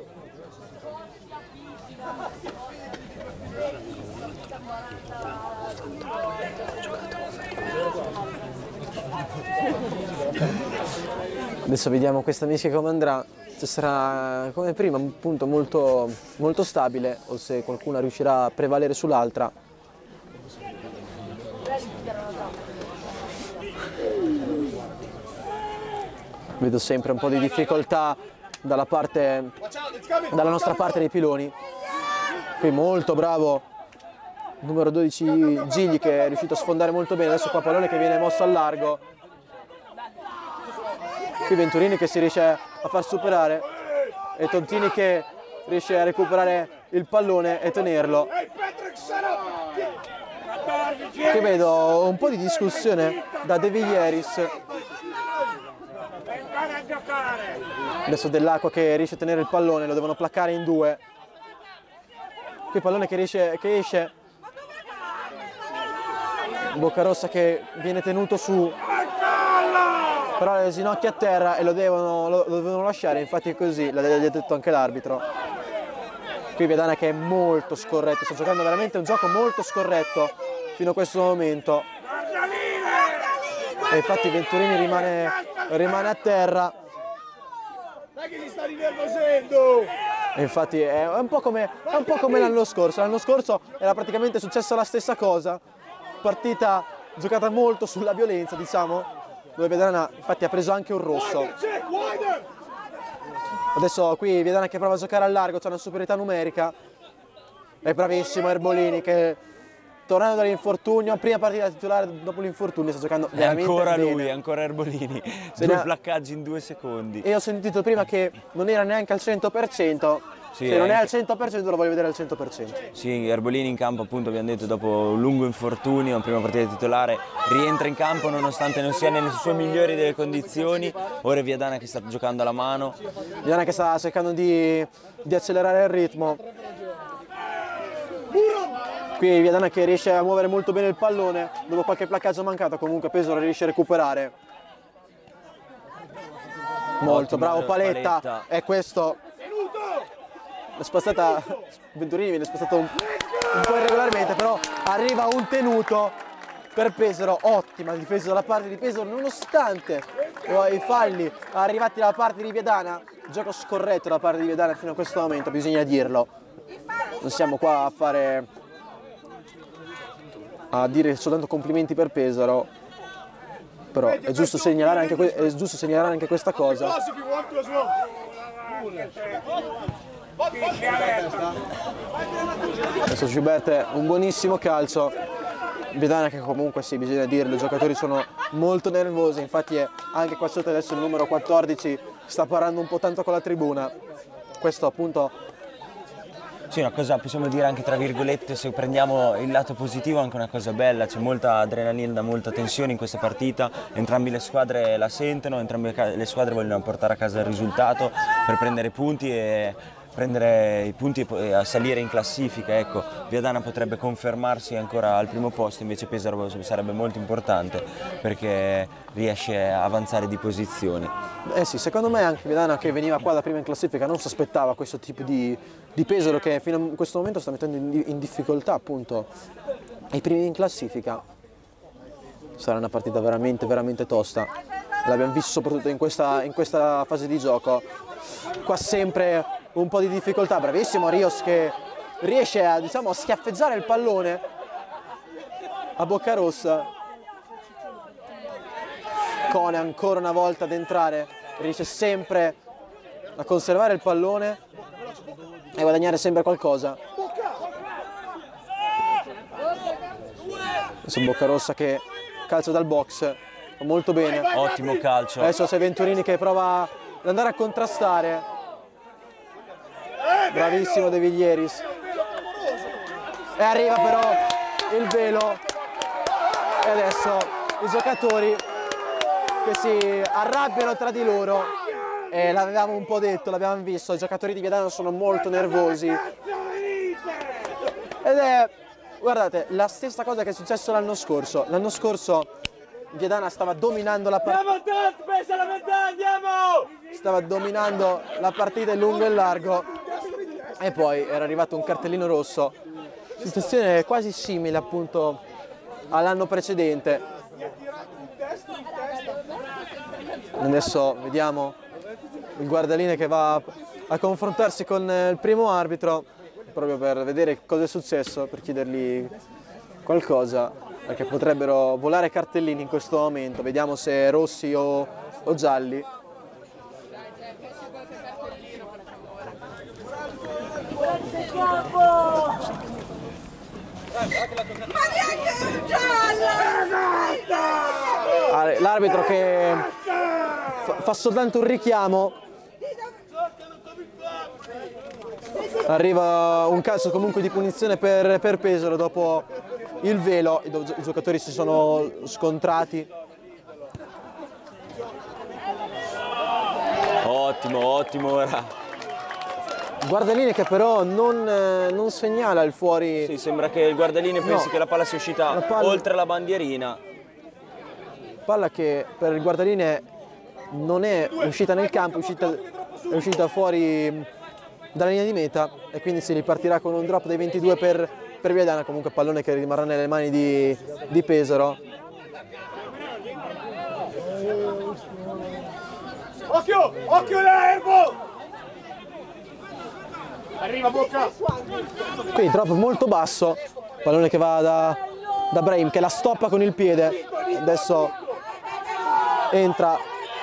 Adesso vediamo questa mischia come andrà, se sarà come prima un punto molto, molto stabile o se qualcuna riuscirà a prevalere sull'altra. Vedo sempre un po' di difficoltà dalla, parte, dalla nostra parte dei piloni. Qui molto bravo numero dodici Gigli che è riuscito a sfondare molto bene. Adesso qua pallone che viene mosso al largo. Qui Venturini che si riesce a far superare e Tontini che riesce a recuperare il pallone e tenerlo. Qui vedo un po' di discussione da De Viglieris. Adesso Dell'Acqua che riesce a tenere il pallone, lo devono placcare in due. Qui pallone che, riesce, che esce. Boccarossa che viene tenuto su. Però le ginocchia a terra e lo devono, lo, lo devono lasciare, infatti è così, l'ha detto anche l'arbitro. Qui Viadana che è molto scorretto, sta giocando veramente un gioco molto scorretto fino a questo momento. E infatti Venturini rimane, rimane a terra. Dai che si sta rinervosendo! E infatti è un po' come, è un po' come l'anno scorso. L'anno scorso era praticamente successa la stessa cosa. Partita giocata molto sulla violenza, diciamo, dove Viadana infatti ha preso anche un rosso. Adesso qui Viadana che prova a giocare al largo, c'è una superiorità numerica. È bravissimo Erbolini che, tornando dall'infortunio, prima partita titolare dopo l'infortunio, sta giocando veramente ancora bene. lui, ancora Erbolini, Se due ne ha... placcaggi in due secondi. E ho sentito prima che non era neanche al cento per cento, sì, se non è anche... al cento per cento lo voglio vedere al cento per cento. Sì, Erbolini in campo appunto abbiamo detto dopo un lungo infortunio, prima partita titolare, rientra in campo nonostante non sia nelle sue migliori delle condizioni. Ora è Viadana che sta giocando alla mano. Viadana che sta cercando di, di accelerare il ritmo. Qui Viadana che riesce a muovere molto bene il pallone, dopo qualche placcaggio mancato comunque Pesaro riesce a recuperare. Molto bravo Paletta, Paletta. E questo l'ha spostata, Venturini viene spostato un, un po' irregolarmente, però arriva un tenuto per Pesaro. Ottima difesa dalla parte di Pesaro nonostante i falli arrivati dalla parte di Viadana. Gioco scorretto da parte di Viadana fino a questo momento, bisogna dirlo. Non siamo qua a fare a dire soltanto complimenti per Pesaro, però è giusto segnalare anche, è giusto segnalare anche questa cosa. Adesso Gilbert, un buonissimo calcio. Viadana che comunque sì, bisogna dirlo, i giocatori sono molto nervosi, infatti è anche qua sotto adesso il numero quattordici sta parlando un po' tanto con la tribuna. Questo appunto... Sì, una cosa possiamo dire anche tra virgolette, se prendiamo il lato positivo, anche una cosa bella, c'è molta adrenalina, molta tensione in questa partita, entrambe le squadre la sentono, entrambe le squadre vogliono portare a casa il risultato per prendere punti e prendere i punti e salire in classifica. Ecco, Viadana potrebbe confermarsi ancora al primo posto, invece Pesaro sarebbe molto importante perché riesce a avanzare di posizioni. Eh sì, secondo me anche Viadana che veniva qua da prima in classifica non si aspettava questo tipo di, di Pesaro che fino a questo momento sta mettendo in, in difficoltà appunto i primi in classifica. Sarà una partita veramente veramente tosta, l'abbiamo visto soprattutto in questa, in questa fase di gioco. Qua sempre un po' di difficoltà, bravissimo Rios che riesce a, diciamo, a schiaffeggiare il pallone a Boccarossa. Cone ancora una volta ad entrare riesce sempre a conservare il pallone e guadagnare sempre qualcosa. Adesso Boccarossa che calcia dal box, molto bene. Ottimo calcio. Adesso c'è Venturini che prova ad andare a contrastare. Bravissimo De Villieris. E arriva però il velo. E adesso i giocatori che si arrabbiano tra di loro. E l'avevamo un po' detto, l'abbiamo visto, i giocatori di Viadana sono molto nervosi. Ed è, guardate, la stessa cosa che è successo l'anno scorso. L'anno scorso Viadana stava dominando la partita. Stava dominando la partita in lungo e in largo. E poi era arrivato un cartellino rosso. Situazione quasi simile appunto all'anno precedente. Adesso vediamo il guardaline che va a confrontarsi con il primo arbitro proprio per vedere cosa è successo, per chiedergli qualcosa, perché potrebbero volare cartellini in questo momento. Vediamo se rossi o, o gialli. L'arbitro che fa, fa soltanto un richiamo. Arriva un calcio comunque di punizione per, per Pesaro dopo il velo. I, i giocatori si sono scontrati. Ottimo, ottimo ora. Guardaline che però non, eh, non segnala il fuori. Sì, sembra che il guardaline pensi No. che la palla sia uscita La palla- oltre la bandierina. Palla che per il guardaline non è uscita nel campo, è uscita, è uscita fuori dalla linea di meta e quindi si ripartirà con un drop dei ventidue per, per Viadana. Comunque pallone che rimarrà nelle mani di, di Pesaro. Occhio, occhio l'erbo! Arriva Bocca! Quindi drop molto basso, pallone che va da, da Brahim che la stoppa con il piede. Adesso entra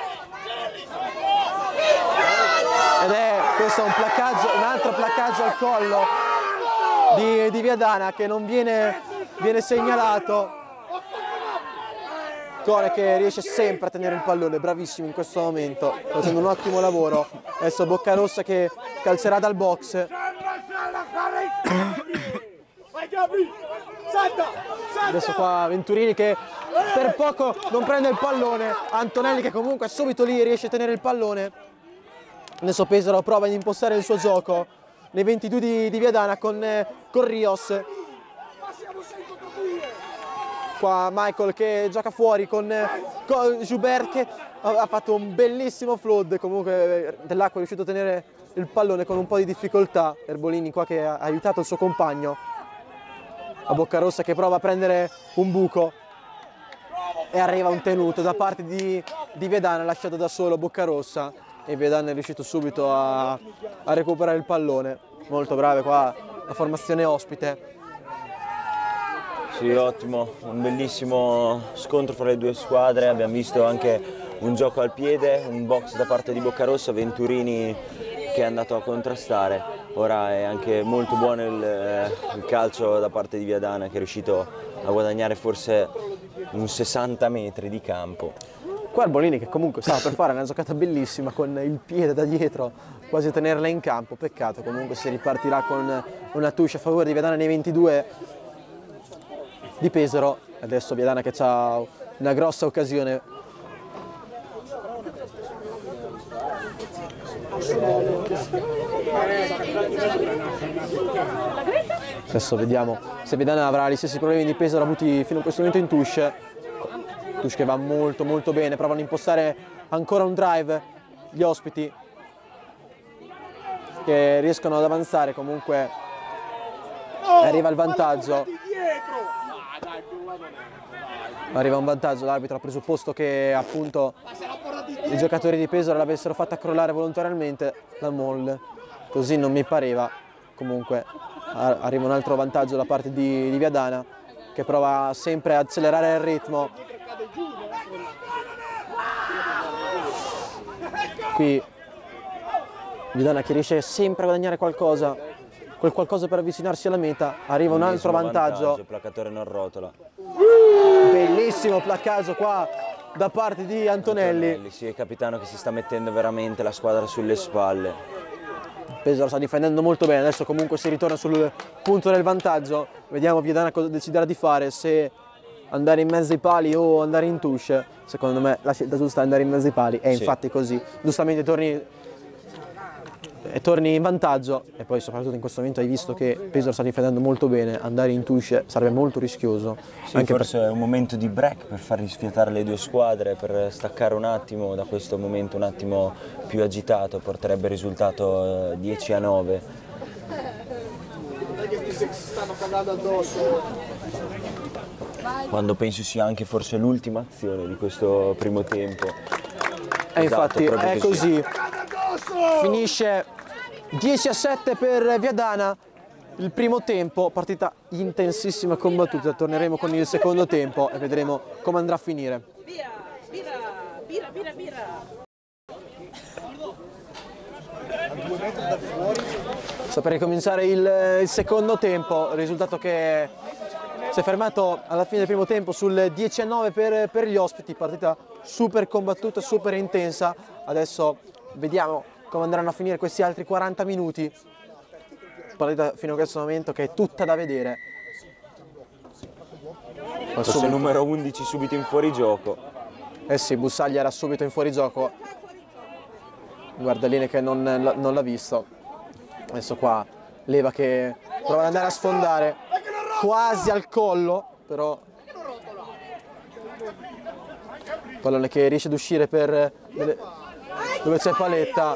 ed è questo un placcaggio, un altro placcaggio al collo di, di Viadana che non viene, viene segnalato. Core che riesce sempre a tenere il pallone, bravissimo in questo momento, facendo un ottimo lavoro. Adesso Boccarossa che calcerà dal box. Adesso qua Venturini che per poco non prende il pallone. Antonelli che comunque è subito lì riesce a tenere il pallone. Adesso Pesaro prova ad impostare il suo gioco nei ventidue di, di Viadana con, eh, con Rios. Qua Michael che gioca fuori con, con Joubert che ha fatto un bellissimo flood. Comunque Dell'Acqua è riuscito a tenere il pallone con un po' di difficoltà. Erbolini qua che ha aiutato il suo compagno. A Boccarossa che prova a prendere un buco e arriva un tenuto da parte di, di Viadana, lasciato da solo Boccarossa, e Viadana è riuscito subito a, a recuperare il pallone. Molto brave qua la formazione ospite. Sì, ottimo, un bellissimo scontro fra le due squadre. Abbiamo visto anche un gioco al piede, un box da parte di Boccarossa, Venturini che è andato a contrastare. Ora è anche molto buono il, il calcio da parte di Viadana, che è riuscito a guadagnare forse un sessanta metri di campo. Qua Arbolini che comunque stava per fare una giocata bellissima con il piede da dietro, quasi a tenerla in campo. Peccato, comunque si ripartirà con una touche a favore di Viadana nei ventidue di Pesaro. Adesso Viadana che ha una grossa occasione. Adesso vediamo se Viadana avrà gli stessi problemi di Pesaro avuti fino a questo momento in touche. Touche che va molto molto bene, provano a impostare ancora un drive gli ospiti che riescono ad avanzare. Comunque arriva il vantaggio. Arriva un vantaggio, l'arbitro ha presupposto che appunto i giocatori di Pesaro l'avessero fatta crollare volontariamente la Moll, così non mi pareva. Comunque arriva un altro vantaggio da parte di, di Viadana, che prova sempre ad accelerare il ritmo. Qui Viadana che riesce sempre a guadagnare qualcosa, quel qualcosa per avvicinarsi alla meta. Arriva un altro vantaggio. vantaggio. Placcatore non rotola. Bellissimo placcaggio qua da parte di Antonelli. Antonelli, sì, è capitano che si sta mettendo veramente la squadra sulle spalle. Pesaro sta difendendo molto bene, adesso comunque si ritorna sul punto del vantaggio. Vediamo Viadana cosa deciderà di fare, se andare in mezzo ai pali o andare in touche. Secondo me la scelta giusta è andare in mezzo ai pali, è sì. Infatti così. Giustamente torni, e torni in vantaggio e poi soprattutto in questo momento hai visto che Pesaro sta difendendo molto bene, andare in touche sarebbe molto rischioso. Sì, anche forse per... è un momento di break per far risfiatare le due squadre, per staccare un attimo da questo momento un attimo più agitato, porterebbe il risultato dieci a nove. Stanno cagando addosso. Quando penso sia anche forse l'ultima azione di questo primo tempo. E esatto, infatti è così. Sì. Finisce dieci a sette per Viadana il primo tempo, partita intensissima, combattuta. Torneremo con il secondo tempo e vedremo come andrà a finire. Via, birra, birra, birra, birra. Sta per ricominciare il, il secondo tempo, il risultato che si è fermato alla fine del primo tempo sul dieci a nove per, per gli ospiti, partita super combattuta, super intensa. Adesso vediamo come andranno a finire questi altri quaranta minuti, partita fino a questo momento che è tutta da vedere. Forse il numero undici subito in fuorigioco. Eh sì, Bussaglia era subito in fuorigioco, Guardaline che non, non l'ha visto. Adesso qua Leva che prova ad andare a sfondare quasi al collo, però pallone che riesce ad uscire per dove c'è Paletta.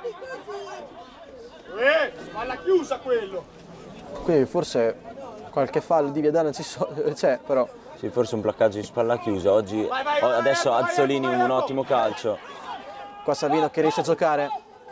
Eh, alla chiusa quello. Qui forse qualche fallo di Viadana c'è, però. Sì, forse un placcaggio di spalla chiusa. Oggi, vai, vai, vai, adesso vai, vai, Azzolini vai, vai, un ottimo calcio. Qua Savino che riesce a giocare.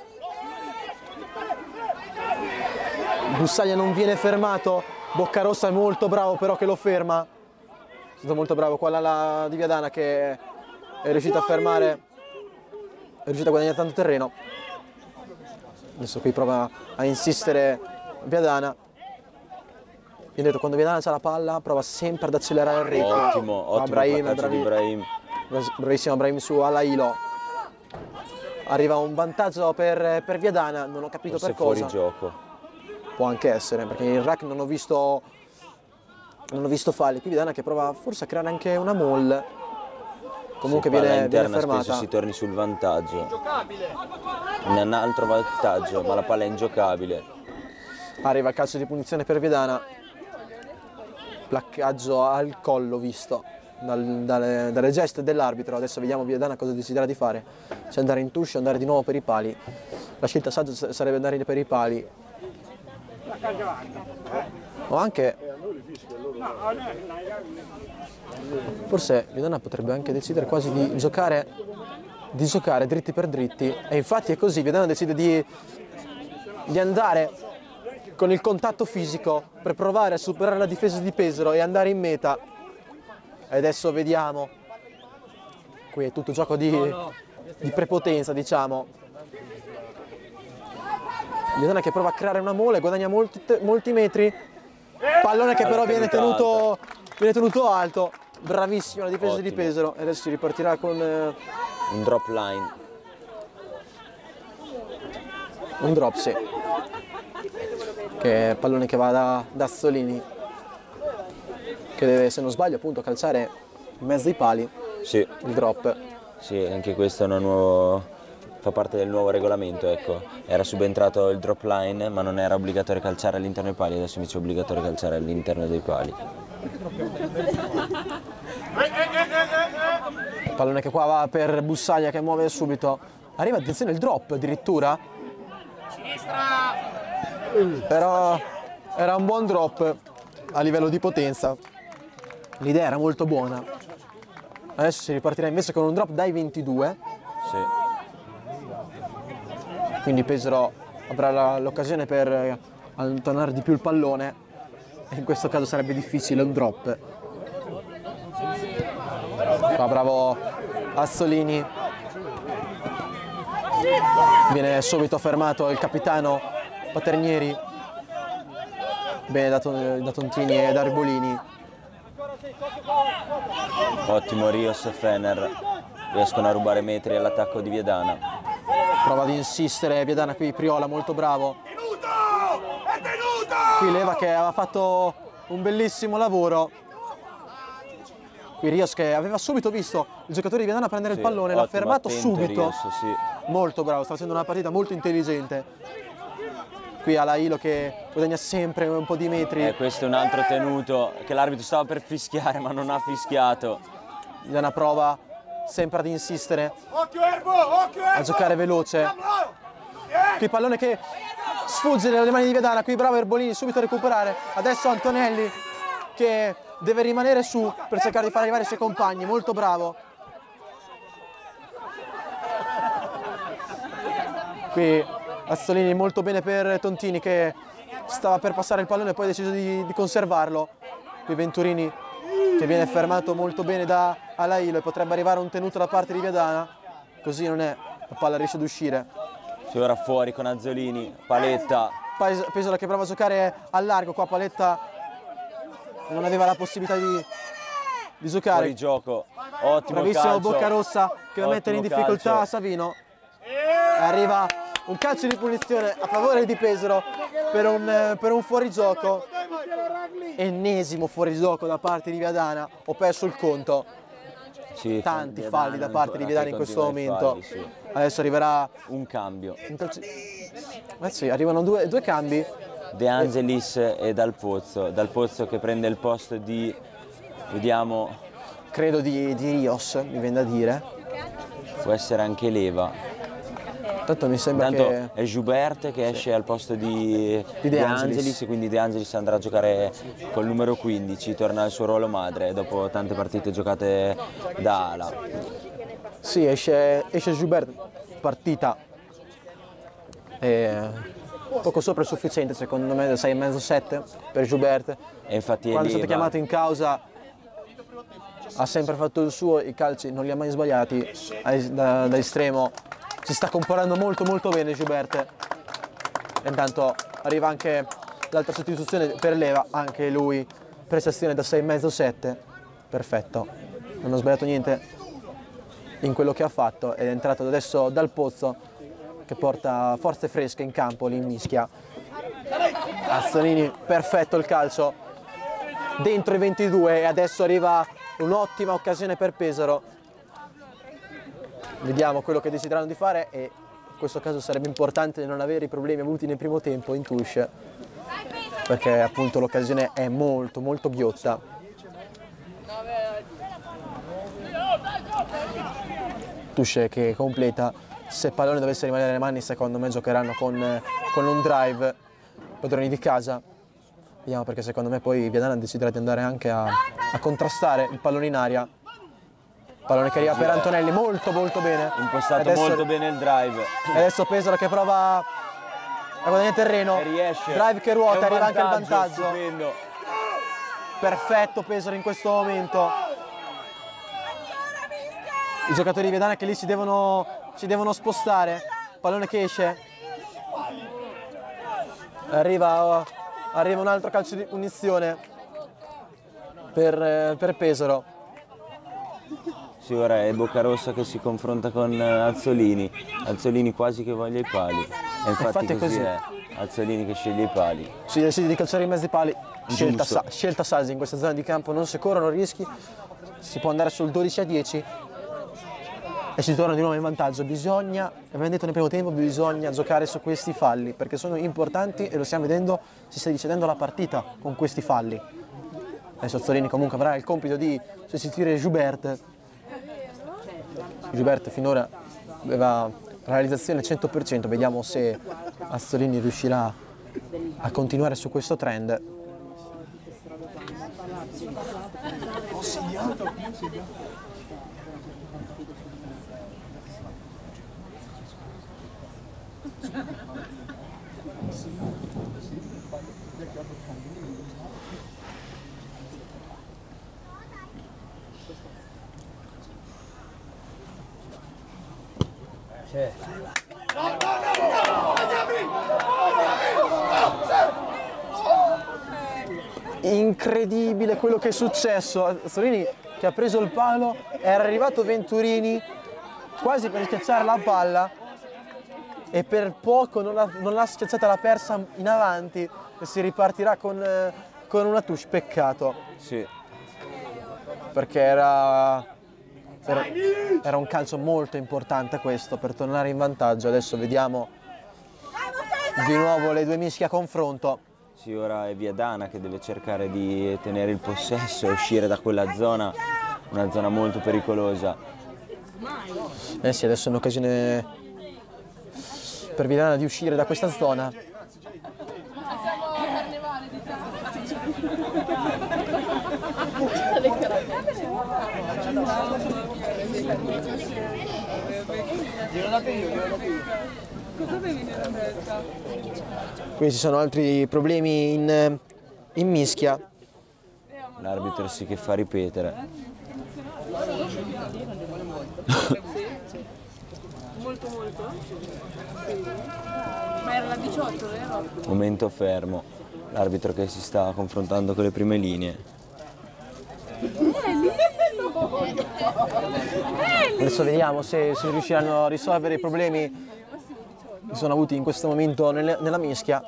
Bussaglia non viene fermato. Boccarossa è molto bravo però che lo ferma. È stato molto bravo qua la di Viadana che è riuscito a fermare, è riuscito a guadagnare tanto terreno. Adesso qui prova a insistere Viadana. Vi ho detto, quando Viadana c'ha la palla prova sempre ad accelerare il ritmo. Ottimo, ottimo Brahim, bravi, di Brahim. Bravissimo Brahim su Alailo. Arriva un vantaggio per, per Viadana, non ho capito Forse per cosa. Fuori gioco. Può anche essere, perché in rack non ho visto non ho visto falli. Qui Viadana che prova forse a creare anche una mall. Comunque si viene, interna, viene fermata. Spesso si torni sul vantaggio. Un altro vantaggio, ma la palla è ingiocabile. Arriva il calcio di punizione per Viadana. Placcaggio al collo visto dal, dalle, dalle geste dell'arbitro. Adesso vediamo Viadana cosa deciderà di fare. Se andare in touche o andare di nuovo per i pali. La scelta saggia sarebbe andare per i pali. O anche forse Viadana potrebbe anche decidere quasi di giocare di giocare dritti per dritti, e infatti è così. Viadana decide di, di andare con il contatto fisico per provare a superare la difesa di Pesaro e andare in meta. E adesso vediamo, qui è tutto gioco di, di prepotenza, diciamo. Viadana che prova a creare una mole, guadagna molti, molti metri, pallone che però viene tenuto, viene tenuto alto. Bravissima la difesa Ottimo. di Pesaro, e adesso si ripartirà con eh, un drop line. Un drop, sì. Che è pallone che va da, da Azzolini, che deve, se non sbaglio, appunto calciare in mezzo ai pali. Sì. Il drop. Sì, anche questo è una nuovo, fa parte del nuovo regolamento, ecco. Era subentrato il drop line, ma non era obbligatorio calciare all'interno dei pali, adesso invece è obbligatorio calciare all'interno dei pali. Pallone che qua va per Bussaglia che muove subito. Arriva, attenzione, il drop addirittura. Però era un buon drop a livello di potenza. L'idea era molto buona. Adesso si ripartirà invece con un drop dai ventidue. Sì. Quindi Pesaro avrà l'occasione per allontanare di più il pallone. E in questo caso sarebbe difficile un drop. Qua bravo Azzolini. Viene subito fermato il capitano Paternieri, bene da, da Tontini e da Arbolini. Ottimo Rios e Fener, riescono a rubare metri all'attacco di Viadana. Prova ad insistere Viadana qui, Priola molto bravo. Qui Leva che aveva fatto un bellissimo lavoro. Qui Rios che aveva subito visto il giocatore di Viadana prendere Sì, il pallone, l'ha fermato subito. Rios, sì. Molto bravo, sta facendo una partita molto intelligente. Qui Alailo che guadagna sempre un po' di metri. Eh, questo è un altro tenuto che l'arbitro stava per fischiare ma non ha fischiato. Viadana prova sempre ad insistere, Occhio Erbo, occhio Erbo! a giocare veloce. Qui pallone che sfugge dalle mani di Viadana, qui bravo Erbolini subito a recuperare. Adesso Antonelli che deve rimanere su per cercare di far arrivare i suoi compagni, molto bravo. Qui Azzolini molto bene per Tontini che stava per passare il pallone e poi ha deciso di, di conservarlo. Qui Venturini che viene fermato molto bene da Alailo e potrebbe arrivare un tenuto da parte di Viadana. Così non è, la palla riesce ad uscire. Sì, ora fuori con Azzolini, Paletta. Pesola che prova a giocare al largo, qua Paletta non aveva la possibilità di, di giocare. Fuori gioco, ottimo Bravissimo calcio. Boccarossa che va a mettere in Ottimo difficoltà calcio. Savino. E arriva un calcio di punizione a favore di Pesaro per un, per un fuorigioco. Ennesimo fuorigioco da parte di Viadana, ho perso il conto. Sì, Tanti Viadana falli da parte di ancora Viadana che in questo continua i momento. falli, sì. Adesso arriverà Un cambio. un calcio... Eh sì, arrivano due, due cambi. De Angelis e Dal Pozzo. Dal Pozzo che prende il posto di, vediamo, Credo di, di Rios, mi viene da dire. può essere anche Leva. Tanto mi sembra Intanto che... è Joubert che esce al posto di, Di De Angelis. e quindi De Angelis andrà a giocare col numero quindici, torna al suo ruolo madre dopo tante partite giocate da ala. Sì, esce, esce Joubert, partita eh, poco sopra il sufficiente secondo me, sei e mezzo sette per Joubert. E infatti è Quando è stato Leva. chiamato in causa ha sempre fatto il suo, i calci non li ha mai sbagliati, da, da estremo si sta comportando molto molto bene Joubert. E intanto arriva anche l'altra sostituzione per Leva, anche lui prestazione da sei e mezzo sette, perfetto, non ho sbagliato niente in quello che ha fatto ed è entrato adesso Dal Pozzo che porta forze fresche in campo lì in mischia. Azzolini, perfetto il calcio dentro i ventidue e adesso arriva un'ottima occasione per Pesaro. Vediamo quello che decideranno di fare e in questo caso sarebbe importante non avere i problemi avuti nel primo tempo in touche, perché appunto l'occasione è molto molto ghiotta. Touche che completa, se il pallone dovesse rimanere nelle mani secondo me giocheranno con, con un drive padroni di casa. Vediamo, perché secondo me poi Viadana deciderà di andare anche a, a contrastare il pallone in aria. Pallone che arriva per Antonelli, molto molto bene. Impostato adesso, molto bene il drive. E adesso Pesaro che prova a guadagnare terreno. E riesce. Drive che ruota, È un arriva anche il vantaggio, vantaggio. stupendo. Perfetto Pesaro in questo momento. I giocatori di Viadana che lì si devono, si devono spostare. Pallone che esce. Arriva, arriva un altro calcio di punizione per, per Pesaro. Sì, ora è Boccarossa che si confronta con Azzolini. Azzolini quasi che voglia i pali. E infatti, Infatti è così, così. è. Azzolini che sceglie i pali. Si decide di calciare in mezzo ai pali. Scelta, Giusto. Sa scelta Salsi in questa zona di campo, non si corrono rischi. Si può andare sul dodici a dieci. E si torna di nuovo in vantaggio. Bisogna, abbiamo detto nel primo tempo, bisogna giocare su questi falli perché sono importanti e lo stiamo vedendo, si sta decidendo la partita con questi falli. Adesso Azzolini comunque avrà il compito di sostituire Joubert. Joubert finora aveva realizzazione cento per cento, vediamo se Azzolini riuscirà a continuare su questo trend. incredibile quello che è successo. Azzolini che ha preso il palo, era arrivato Venturini quasi per schiacciare la palla e per poco non l'ha, non l'ha schiacciata, l'ha persa in avanti e si ripartirà con, eh, con una touche. Peccato. Sì. Perché era, era, era un calcio molto importante questo per tornare in vantaggio. Adesso vediamo di nuovo le due mischie a confronto. Sì, ora è Viadana che deve cercare di tenere il possesso e uscire da quella zona, una zona molto pericolosa. Eh sì, adesso è un'occasione per Viadana di uscire da questa zona. Qui ci sono altri problemi in, in mischia. L'arbitro sì che fa ripetere. Molto molto. Ma era la diciotto, vero? Momento fermo. L'arbitro che si sta confrontando con le prime linee. Adesso vediamo se, se riusciranno a risolvere i problemi che sono avuti in questo momento nelle, nella mischia.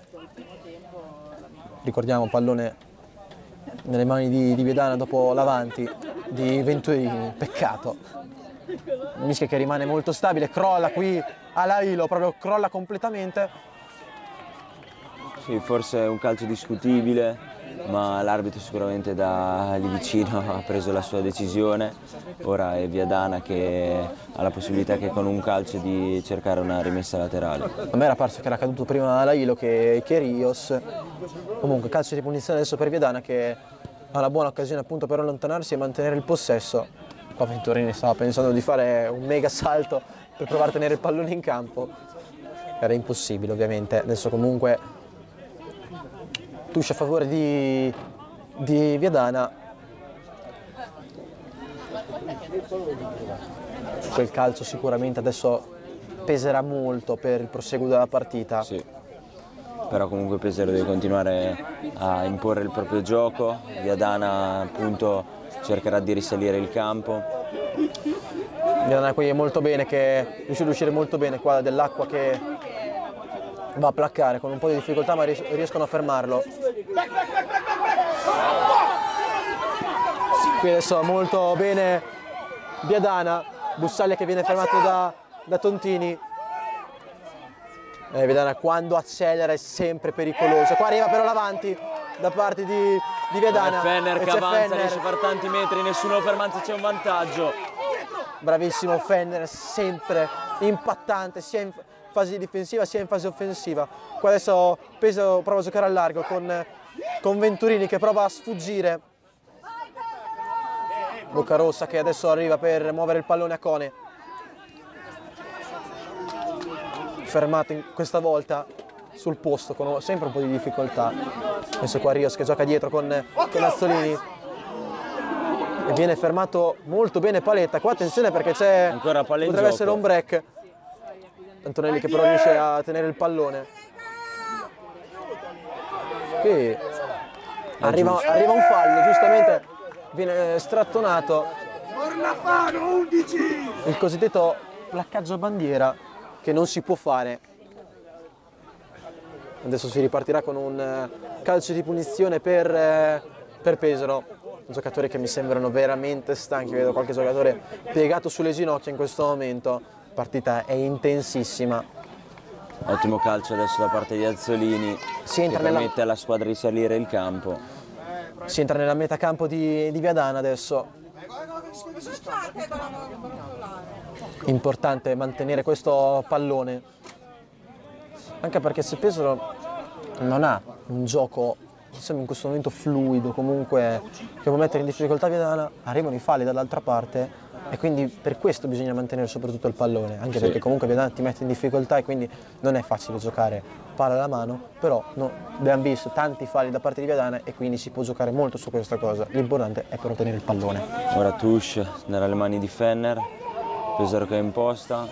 Ricordiamo pallone nelle mani di, di Viadana dopo l'avanti di Venturini. Peccato. Mischia che rimane molto stabile, crolla qui Alailo, proprio crolla completamente. Sì, forse è un calcio discutibile, ma l'arbitro sicuramente da lì vicino ha preso la sua decisione. Ora è Viadana che ha la possibilità che con un calcio di cercare una rimessa laterale. A me era parso che era caduto prima Alailo che, che Rios. Comunque calcio di punizione adesso per Viadana che ha una buona occasione appunto per allontanarsi e mantenere il possesso. Qua Venturini stava pensando di fare un mega salto per provare a tenere il pallone in campo. Era impossibile ovviamente. Adesso comunque touche a favore di, di Viadana. Quel calcio sicuramente adesso peserà molto per il proseguo della partita. Sì. Però comunque Pesaro deve continuare a imporre il proprio gioco. Viadana appunto cercherà di risalire il campo. Viadana qui è molto bene, che riesce ad uscire molto bene qua dell'acqua che va a placcare con un po' di difficoltà, ma ries riescono a fermarlo. Qui adesso molto bene Viadana, Bussaglia che viene fermato da, da Tontini. Eh, Viadana quando accelera è sempre pericoloso. Qua arriva però l'avanti da parte di, di Viadana. Fenner che avanza, Fenner. riesce a fare tanti metri, nessuno ferma, anzi c'è un vantaggio. Bravissimo Fenner, sempre impattante sia in fase difensiva sia in fase offensiva. Qua adesso Pesaro prova a giocare al largo con, con Venturini che prova a sfuggire. Boccarossa che adesso arriva per muovere il pallone a Cone. Fermato in questa volta sul posto con sempre un po' di difficoltà. Adesso qua Rios che gioca dietro con, con Azzolini e viene fermato molto bene Paletta. Qua attenzione perché c'è potrebbe essere un break. Antonelli che però riesce a tenere il pallone. Qui arriva, arriva un fallo, giustamente viene strattonato il cosiddetto placcaggio a bandiera che non si può fare. Adesso si ripartirà con un calcio di punizione per, per Pesaro. Giocatori che mi sembrano veramente stanchi, vedo qualche giocatore piegato sulle ginocchia in questo momento. La partita è intensissima. Ottimo calcio adesso da parte di Azzolini si che permette nella... alla squadra di salire il campo. Si entra nella metacampo di, di Viadana adesso. Importante mantenere questo pallone, anche perché se Pesaro non ha un gioco diciamo in questo momento fluido, comunque che può mettere in difficoltà Viadana, arrivano i falli dall'altra parte e quindi per questo bisogna mantenere soprattutto il pallone, anche sì. Perché comunque Viadana ti mette in difficoltà e quindi non è facile giocare palla alla mano, però no, abbiamo visto tanti falli da parte di Viadana e quindi si può giocare molto su questa cosa. L'importante è però tenere il pallone. Ora touche nelle mani di Fenner, Pesaro che è imposta,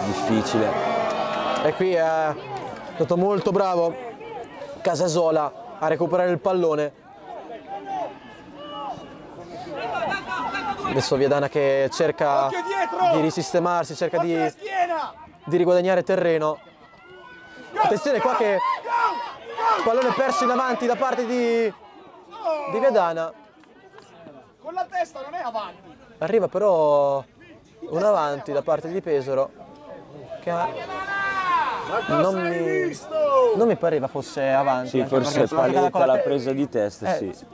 difficile. E qui è stato molto bravo Casasola a recuperare il pallone. Adesso Viadana che cerca di risistemarsi, cerca di, di riguadagnare terreno. Attenzione qua che pallone perso in avanti da parte di, di Viadana. Con la testa non è avanti. Arriva però un avanti da parte di Pesaro che ha, non, mi, non mi pareva fosse avanti. Sì, forse Paletta l'ha presa di testa, eh, sì.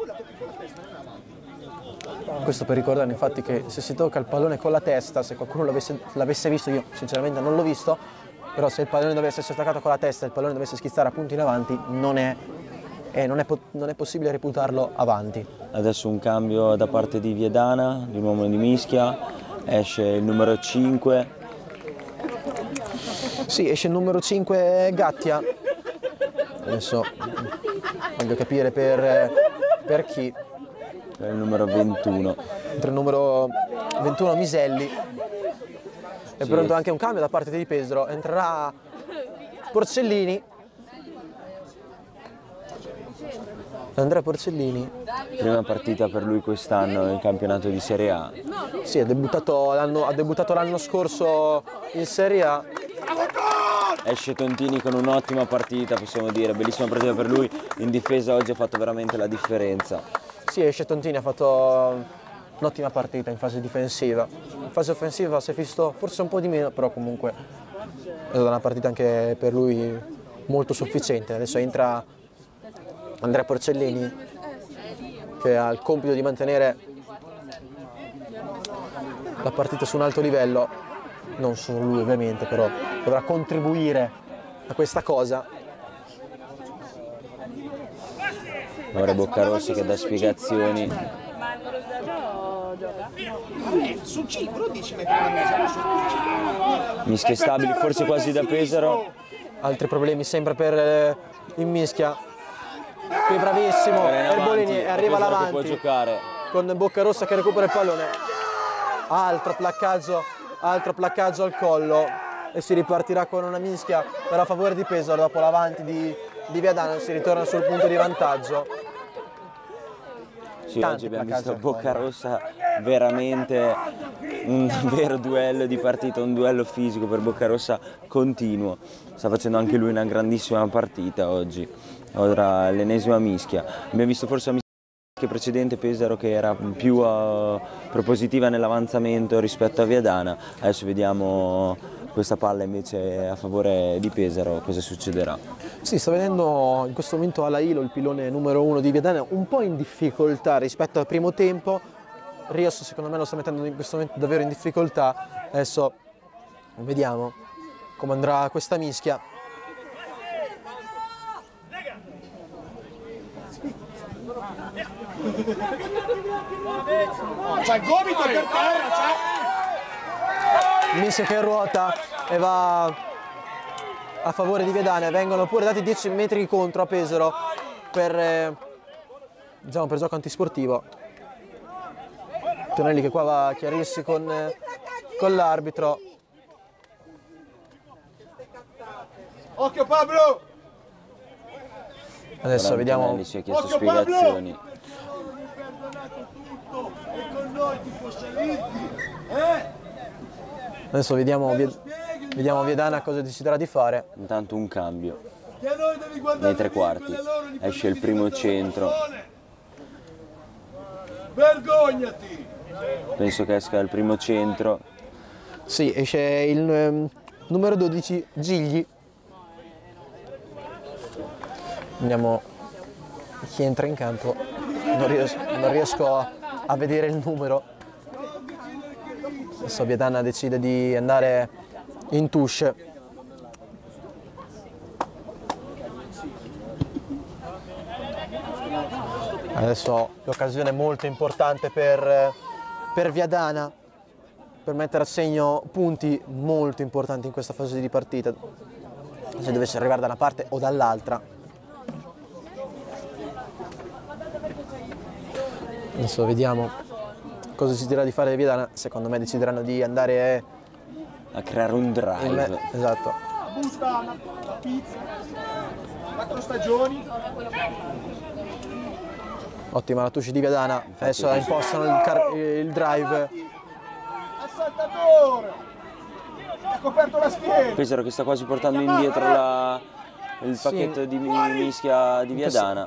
Questo per ricordare infatti che se si tocca il pallone con la testa, se qualcuno l'avesse visto, io sinceramente non l'ho visto, però se il pallone dovesse essere staccato con la testa e il pallone dovesse schizzare appunto in avanti, non è, eh, non è, non è possibile reputarlo avanti. Adesso un cambio da parte di Viadana, di nuovo di Mischia, esce il numero cinque. Sì, esce il numero cinque Gattia. Adesso voglio capire per, per chi. Per il numero ventuno. Mentre il numero ventuno Miselli. È Sì. pronto anche un cambio da parte di Pesaro. Entrerà Porcellini. Andrea Porcellini. Prima partita per lui quest'anno nel campionato di Serie A. Sì, ha debuttato l'anno, ha debuttato l'anno scorso in Serie A. Esce Tontini con un'ottima partita, possiamo dire, bellissima partita per lui. In difesa oggi ha fatto veramente la differenza. Sì, esce Tontini, ha fatto un'ottima partita in fase difensiva. In fase offensiva si è visto forse un po' di meno, però comunque è stata una partita anche per lui molto sufficiente. Adesso entra Andrea Porcellini che ha il compito di mantenere la partita su un alto livello, non solo lui ovviamente, però dovrà contribuire a questa cosa. Ora Boccarossi che dà spiegazioni. Ma il Rosdato gioca? Su cinque, dici mettere la mesa su Mischie stabili, forse quasi da Pesaro. Altri problemi sempre per eh, il Mischia. Qui bravissimo, Erbolini e arriva Può l'avanti giocare. con Boccarossa che recupera il pallone. Altro placcaggio, altro placcaggio al collo e si ripartirà con una Mischia per a favore di Pesaro dopo l'avanti di, di Viadana. Si ritorna sul punto di vantaggio. Sì, Tanti oggi abbiamo placcaggi visto al collo. Boccarossa veramente un vero duello di partita, un duello fisico per Boccarossa continuo. Sta facendo anche lui una grandissima partita oggi. Ora l'ennesima Mischia. Abbiamo visto forse la Mischia precedente Pesaro che era più uh, propositiva nell'avanzamento rispetto a Viadana. Adesso vediamo questa palla invece a favore di Pesaro, cosa succederà. Sì, sto vedendo in questo momento Alailo, il pilone numero uno di Viadana, un po' in difficoltà rispetto al primo tempo. Rios secondo me lo sta mettendo in questo momento davvero in difficoltà. Adesso vediamo come andrà questa Mischia. C'è il gomito per terra, c'è. Mischia che ruota e va a favore di Viadana. Vengono pure dati dieci metri di contro a Pesaro per, eh, diciamo, per gioco antisportivo. Tonelli che qua va a chiarirsi con, eh, con l'arbitro. Occhio Pablo! Adesso Ora vediamo. Antonelli si è chiesto Occhio, spiegazioni. E con noi ti fossilizzi, eh? Adesso vediamo, vediamo Viadana cosa deciderà di fare. Intanto un cambio Che a noi devi guardare nei tre le virgole, quarti. loro li Esce il prendi primo di centro. persone. Vergognati! Penso che esca il primo centro. Sì, esce il ehm, numero dodici Gigli. Vediamo chi entra in campo. Non riesco, non riesco a, a vedere il numero. Adesso Viadana decide di andare in touche. Adesso l'occasione molto importante per, per Viadana per mettere a segno punti molto importanti in questa fase di partita, se dovesse arrivare da una parte o dall'altra. Adesso vediamo cosa deciderà di fare Viadana. Secondo me decideranno di andare A creare un in me- drive. esatto. Busta, una, una pizza. quattro stagioni. Ottima la touche di Viadana, adesso impostano il, il drive. Assaltatore! Ha coperto la schiena. Pesaro che sta quasi portando indietro la, il pacchetto sì. di mischia di Viadana.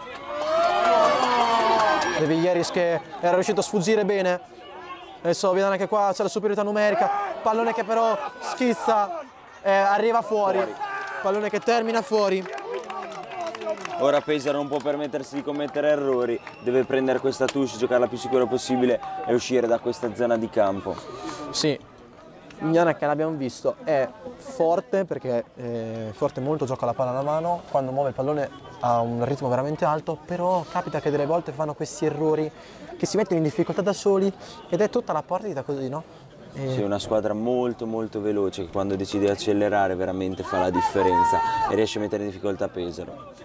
De Villieris che era riuscito a sfuggire bene. Adesso Viadana che qua c'è la superiorità numerica. Pallone che però schizza, eh, arriva fuori. Pallone che termina fuori. Ora Pesaro non può permettersi di commettere errori, deve prendere questa touche, giocarla più sicura possibile e uscire da questa zona di campo. Sì, Viadana che l'abbiamo visto è forte perché è forte molto, gioca la palla alla mano, quando muove il pallone ha un ritmo veramente alto, però capita che delle volte fanno questi errori che si mettono in difficoltà da soli ed è tutta la partita così, no? E... Sì, una squadra molto molto veloce che quando decide di accelerare veramente fa la differenza e riesce a mettere in difficoltà Pesaro.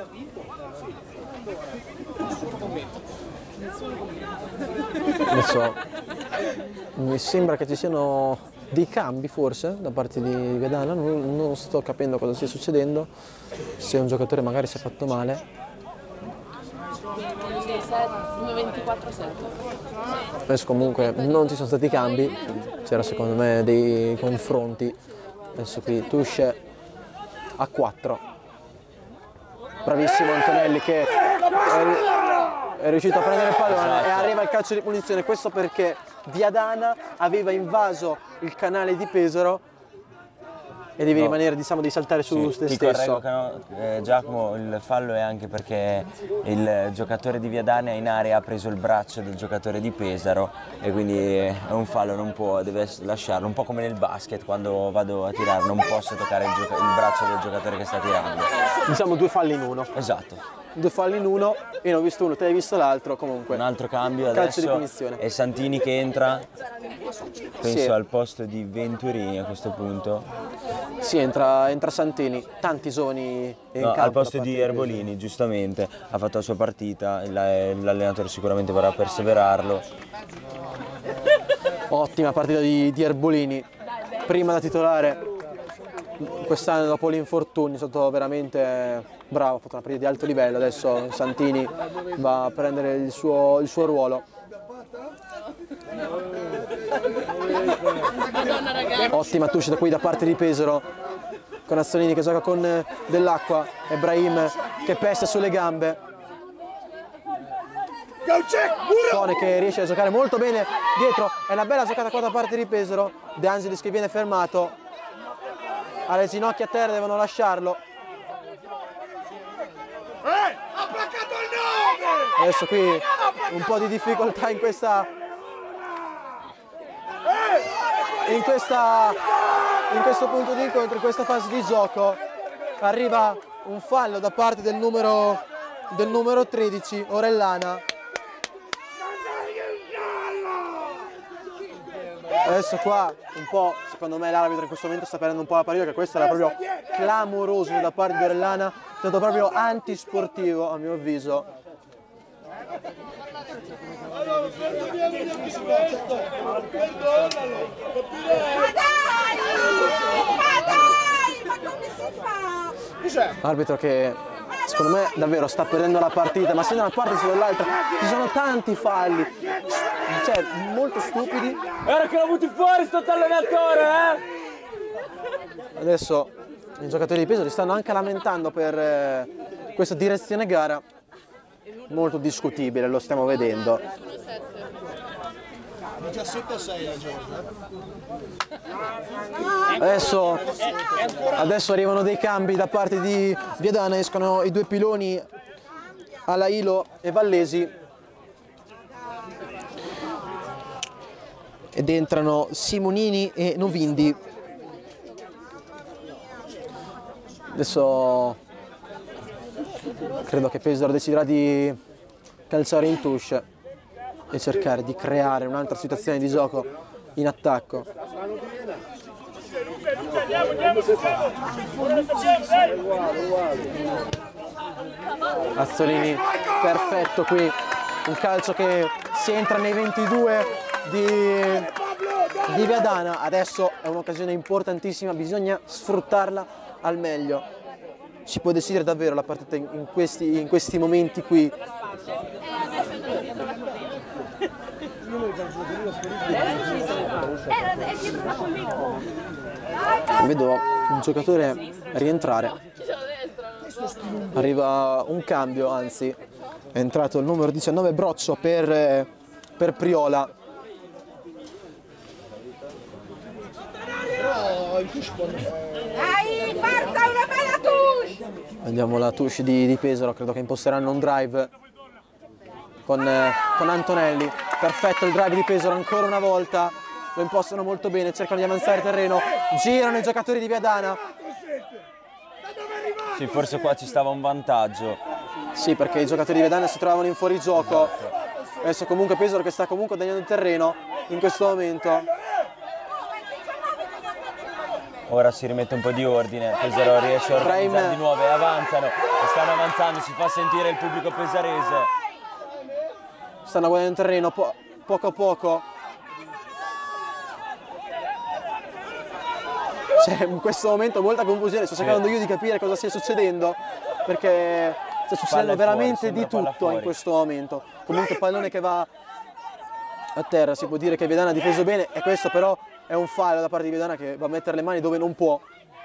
Adesso mi sembra che ci siano dei cambi forse da parte di Viadana, non, non sto capendo cosa stia succedendo, se un giocatore magari si è fatto male. ventiquattro sette. Adesso comunque non ci sono stati cambi, c'era secondo me dei confronti. Adesso qui touche a quattro. Bravissimo Antonelli che è, è riuscito a prendere il pallone, esatto. E arriva il calcio di punizione, questo perché Viadana aveva invaso il canale di Pesaro e devi no. rimanere, diciamo, di saltare su sì, te ti stesso. Correggo, eh, Giacomo, il fallo è anche perché il giocatore di Viadana in area ha preso il braccio del giocatore di Pesaro e quindi è un fallo, non può, deve lasciarlo, un po' come nel basket quando vado a tirare, non posso toccare il, il braccio del giocatore che sta tirando. Diciamo due falli in uno. Esatto. Due falli in uno, io ne ho visto uno, te hai visto l'altro, comunque. Un altro cambio calcio adesso di punizione. È Santini che entra, penso sì. al posto di Venturini a questo punto. Sì, entra, entra Santini, tanti giovani in no, campo. Al posto di Erbolini, giustamente, ha fatto la sua partita, l'allenatore sicuramente vorrà perseverarlo. Ottima partita di, di Erbolini, prima da titolare. Quest'anno dopo l'infortunio è stato veramente bravo, ha fatto una partita di alto livello, adesso Santini va a prendere il suo, il suo ruolo. Ottima touche da qui da parte di Pesaro, con Azzolini che gioca con Dell'Acqua, Ebrahim che pesta sulle gambe. Cone che riesce a giocare molto bene dietro, è una bella giocata qua da parte di Pesaro, De Angelis che viene fermato. Ha le ginocchia a terra, devono lasciarlo. Eh, ha placcato il nove! Adesso qui un po' di difficoltà in questa in questa in questo punto di incontro, in questa fase di gioco. Arriva un fallo da parte del numero del numero tredici, Orellana. Adesso qua un po', secondo me l'arbitro in questo momento sta perdendo un po' la partita, che questo era proprio clamoroso da parte di Orellana, è stato proprio antisportivo a mio avviso. Ma dai! Ma dai! Ma come si fa? Arbitro che secondo me davvero sta perdendo la partita, ma sia da una parte sia dall'altra ci sono tanti falli, cioè molto stupidi. Guarda che l'ho butti fuori sto allenatore, eh! Adesso i giocatori di Pesaro stanno anche lamentando per eh, questa direzione gara, molto discutibile, lo stiamo vedendo. diciassette a sei la giornata. Adesso, adesso arrivano dei cambi da parte di Viadana, escono i due piloni Alailo e Vallesi ed entrano Simonini e Novindi. Adesso credo che Pesaro deciderà di calciare in touche e cercare di creare un'altra situazione di gioco in attacco. Azzolini perfetto qui, un calcio che si entra nei ventidue di, di Viadana. Adesso è un'occasione importantissima, bisogna sfruttarla al meglio. si può decidere davvero la partita in, in, questi, in questi momenti qui. Vedo un giocatore rientrare, arriva un cambio, anzi è entrato il numero diciannove Broccio per, per Priola. Dai, forza, una bella touche! Vediamo la touche di, di Pesaro, credo che imposteranno un drive con, eh, con Antonelli. Perfetto il drive di Pesaro ancora una volta, lo impostano molto bene, cercano di avanzare terreno, girano i giocatori di Viadana. Sì, forse qua ci stava un vantaggio. Sì, perché i giocatori di Viadana si trovavano in fuorigioco. Adesso comunque Pesaro che sta comunque guadagnando il terreno in questo momento. Ora si rimette un po' di ordine, Pesaro riesce a organizzare di nuovo e avanzano, e stanno avanzando, si fa sentire il pubblico pesarese. Stanno guadagnando il terreno po poco a poco. C'è in questo momento molta confusione, sto cercando io di capire cosa stia succedendo, perché sta succedendo veramente di tutto in questo momento. Comunque pallone che va a terra, si può dire che Viadana ha difeso bene, e questo però è un fallo da parte di Viadana che va a mettere le mani dove non può.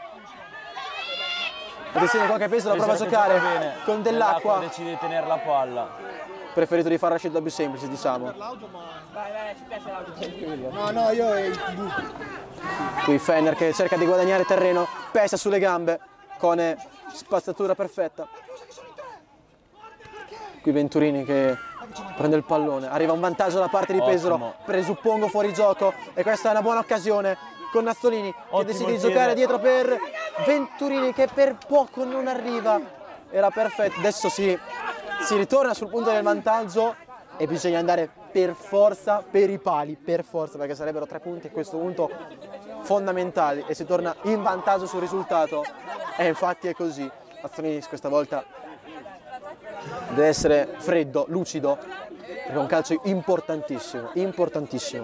Attenzione qua che Pesaro la prova a giocare bene con Dell'Acqua. Decide di tenere la palla. Preferito di fare la scelta più semplice, diciamo. Vai, vai, ci piace l'auto. No, no, io e il tivù. Qui Fenner che cerca di guadagnare terreno, pesa sulle gambe con eh, spazzatura perfetta. Qui Venturini che prende il pallone, arriva un vantaggio da parte di Pesaro. Ottimo. Presuppongo fuori gioco, e questa è una buona occasione con Nazzolini che Ottimo decide di giocare dietro per Venturini che per poco non arriva. Era perfetto, adesso si, si ritorna sul punto del vantaggio e bisogna andare per forza per i pali, per forza, perché sarebbero tre punti a questo punto fondamentali e si torna in vantaggio sul risultato, e infatti è così. Nazzolini questa volta deve essere freddo, lucido, perché è un calcio importantissimo, importantissimo.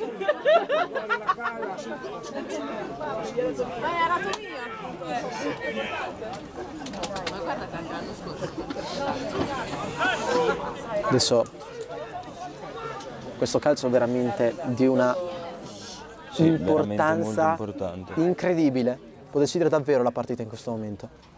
Adesso questo calcio è veramente di una sì, importanza importante. Incredibile, può decidere davvero la partita in questo momento.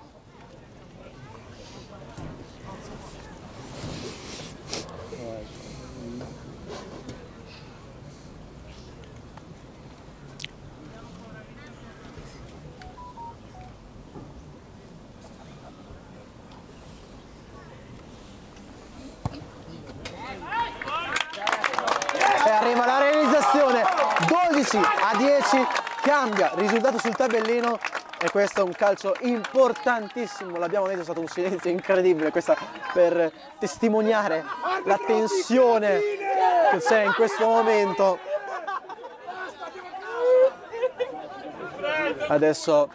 E arriva la realizzazione, dodici a dieci, cambia risultato sul tabellino, e questo è un calcio importantissimo. L'abbiamo detto, è stato un silenzio incredibile questa per testimoniare la tensione che c'è in questo momento. Adesso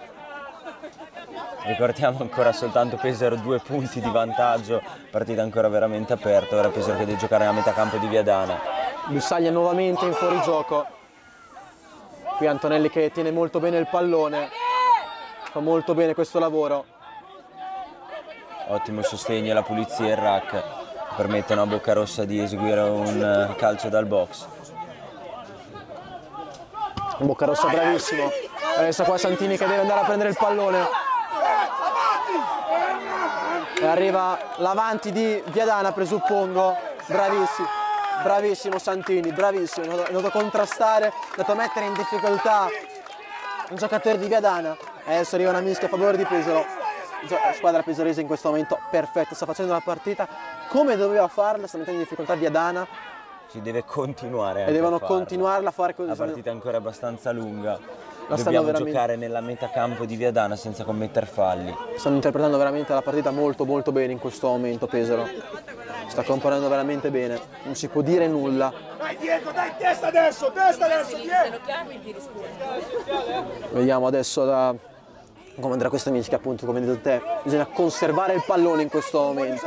ricordiamo ancora soltanto Pesaro due punti di vantaggio, partita ancora veramente aperta. Ora Pesaro che deve giocare a metà campo di Viadana. Bussaglia nuovamente in fuorigioco. Qui Antonelli che tiene molto bene il pallone, fa molto bene questo lavoro. Ottimo sostegno e la pulizia e il rack permettono a Boccarossa di eseguire un calcio dal box. Boccarossa bravissimo. Adesso qua Santini che deve andare a prendere il pallone. E arriva l'avanti di Viadana, presuppongo. Bravissimo. Bravissimo Santini, bravissimo, è andato a contrastare, è andato a mettere in difficoltà un giocatore di Viadana. Adesso arriva una mischia a favore di Pesaro. La squadra pesarese in questo momento perfetta, sta facendo la partita come doveva farla, sta mettendo in difficoltà Viadana. Si deve continuare anche e devono a farla. continuarla a fare così. La partita è ancora abbastanza lunga. La Dobbiamo veramente... giocare nella metà campo di Viadana senza commettere falli. Stanno interpretando veramente la partita molto molto bene in questo momento Pesaro. Sta componendo veramente bene, non si può dire nulla. Dai Diego, dai, testa adesso, testa adesso, Diego! Se lo chiami ti risponde. Vediamo adesso da... come andrà questa mischia, appunto, come hai detto te. Bisogna conservare il pallone in questo momento.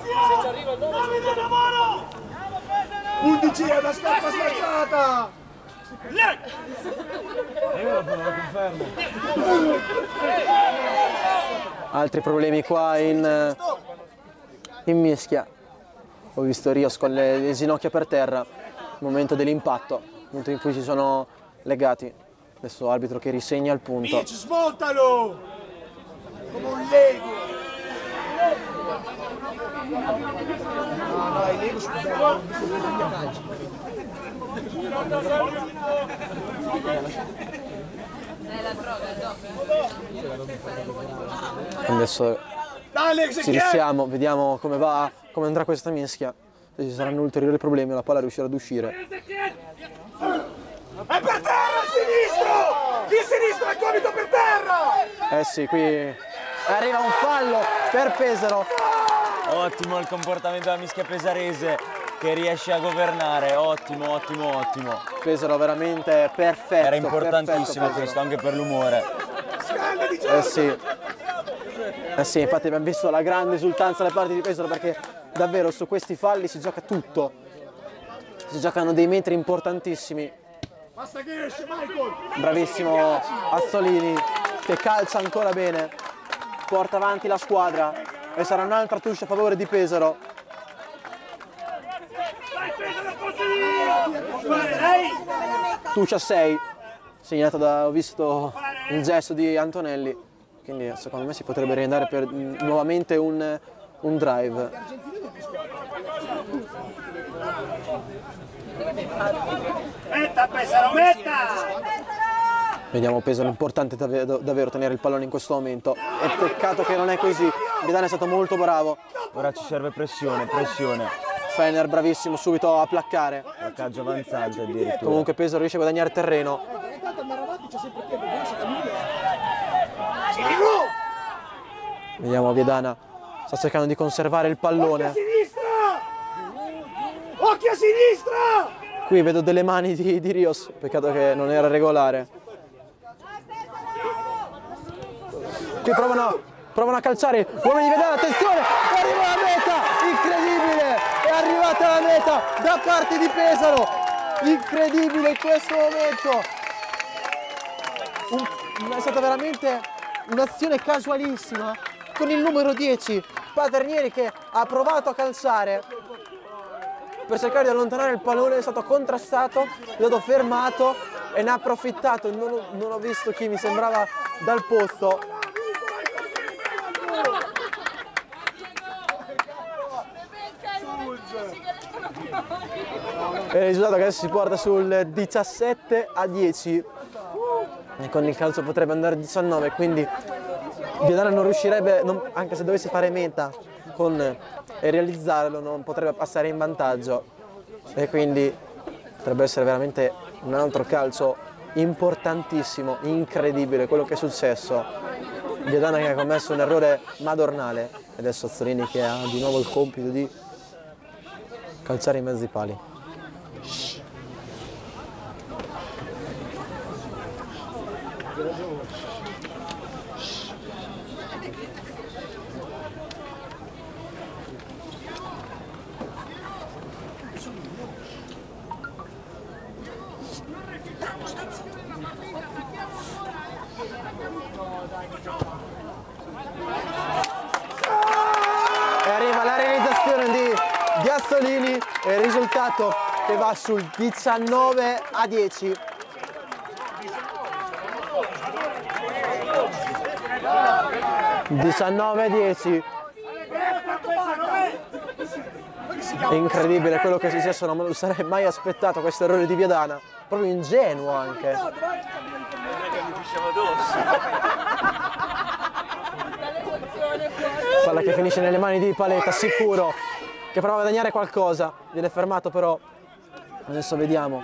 undici è una scarpa sbagliata! Altri problemi qua in, in mischia. Ho visto Rios con le, le ginocchia per terra, il momento dell'impatto, il momento in cui si sono legati. Adesso arbitro che risegna il punto. Mitch, smontalo! Come un Lego! No, no, il Lego sul bello. Adesso ci risiamo, vediamo come va, come andrà questa mischia. Se ci saranno ulteriori problemi la palla riuscirà ad uscire. È per terra il sinistro! Il sinistro è gomito per terra! Eh sì, qui arriva un fallo per Pesaro. Ottimo il comportamento della mischia pesarese che riesce a governare, ottimo, ottimo, ottimo. Pesaro veramente perfetto. Era importantissimo perfetto, questo anche per l'umore. Eh sì. Eh sì, infatti abbiamo visto la grande esultanza da parte di Pesaro perché davvero su questi falli si gioca tutto. Si giocano dei metri importantissimi. Basta che esce, Michael! Bravissimo Azzolini che calcia ancora bene, porta avanti la squadra e sarà un'altra touche a favore di Pesaro. Touche a sei, segnato da, ho visto il gesto di Antonelli, quindi secondo me si potrebbe riandare per nuovamente un, un drive. Metta Pesaro, metta! Vediamo Pesaro, importante davvero, davvero tenere il pallone in questo momento. È peccato che non è così, Viadana è stato molto bravo. Ora ci serve pressione, pressione. Fener bravissimo subito a placcare. Placcaggio avanzante addirittura. Comunque Pesaro riesce a guadagnare terreno. Vediamo Viadana, sta cercando di conservare il pallone. Occhio a sinistra! Occhio a sinistra! Qui vedo delle mani di, di Rios, peccato che non era regolare. Qui provano, provano a calciare, uomini di Viadana, attenzione, arriva la meta, incredibile, è arrivata la meta da parte di Pesaro, incredibile in questo momento. Un, è stata veramente un'azione casualissima con il numero dieci, Paternieri, che ha provato a calciare per cercare di allontanare il pallone, è stato contrastato, è stato fermato e ne ha approfittato. Non ho, non ho visto chi, mi sembrava dal pozzo. E il risultato che adesso si porta sul diciassette a dieci e con il calcio potrebbe andare a diciannove, quindi Viadana non riuscirebbe, non, anche se dovesse fare meta con, e realizzarlo, non potrebbe passare in vantaggio e quindi potrebbe essere veramente un altro calcio importantissimo, incredibile quello che è successo. Viadana che ha commesso un errore madornale e adesso Azzolini che ha di nuovo il compito di calciare in mezzo ai pali. E arriva la realizzazione di, di Azzolini e il risultato che va sul diciannove a dieci. diciannove a dieci. È incredibile quello che è successo, non me lo sarei mai aspettato questo errore di Viadana, proprio ingenuo anche. Palla che finisce nelle mani di Paletta, sicuro che prova a guadagnare qualcosa, viene fermato però, adesso vediamo.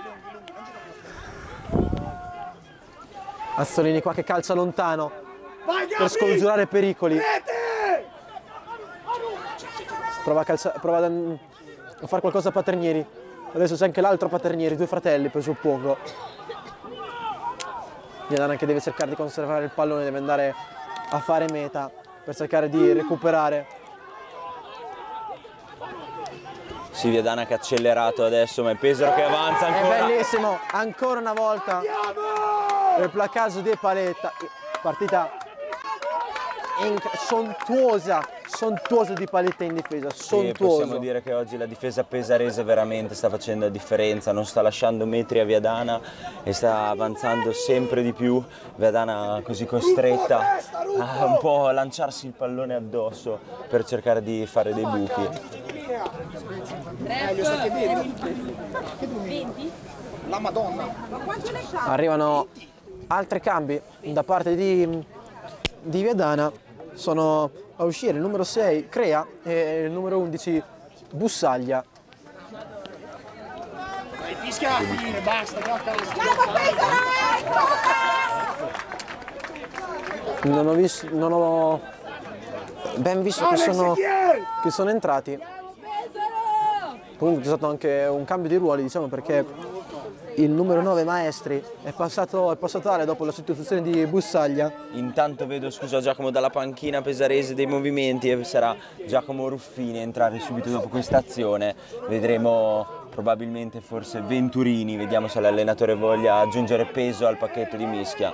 Azzolini qua che calcia lontano per scongiurare pericoli. Prova a, calcia, prova a, a fare qualcosa a Paternieri. Adesso c'è anche l'altro Paternieri, due fratelli presuppongo. Viadana che deve cercare di conservare il pallone, deve andare a fare meta per cercare di recuperare. Sì, Viadana che ha accelerato adesso, ma è Pesaro che avanza ancora. È bellissimo, ancora una volta il placaggio di Paletta, partita sontuosa, sontuosa di Paletta in difesa, sontuosa. Sì, possiamo dire che oggi la difesa pesarese veramente sta facendo la differenza, non sta lasciando metri a Viadana e sta avanzando sempre di più. Viadana così costretta a un po' lanciarsi il pallone addosso per cercare di fare dei buchi. La Madonna. Arrivano altri cambi da parte di, di Viadana, sono a uscire il numero sei Crea e il numero undici Bussaglia. Fischia alla fine, basta. Non ho visto, non ho ben visto che sono, che sono entrati. Comunque c'è stato anche un cambio di ruoli, diciamo, perché il numero nove Maestri è passato, è passato Ale dopo la sostituzione di Bussaglia. Intanto vedo, scusa Giacomo, dalla panchina pesarese dei movimenti e sarà Giacomo Ruffini a entrare subito dopo questa azione. Vedremo probabilmente forse Venturini, vediamo se l'allenatore voglia aggiungere peso al pacchetto di Mischia.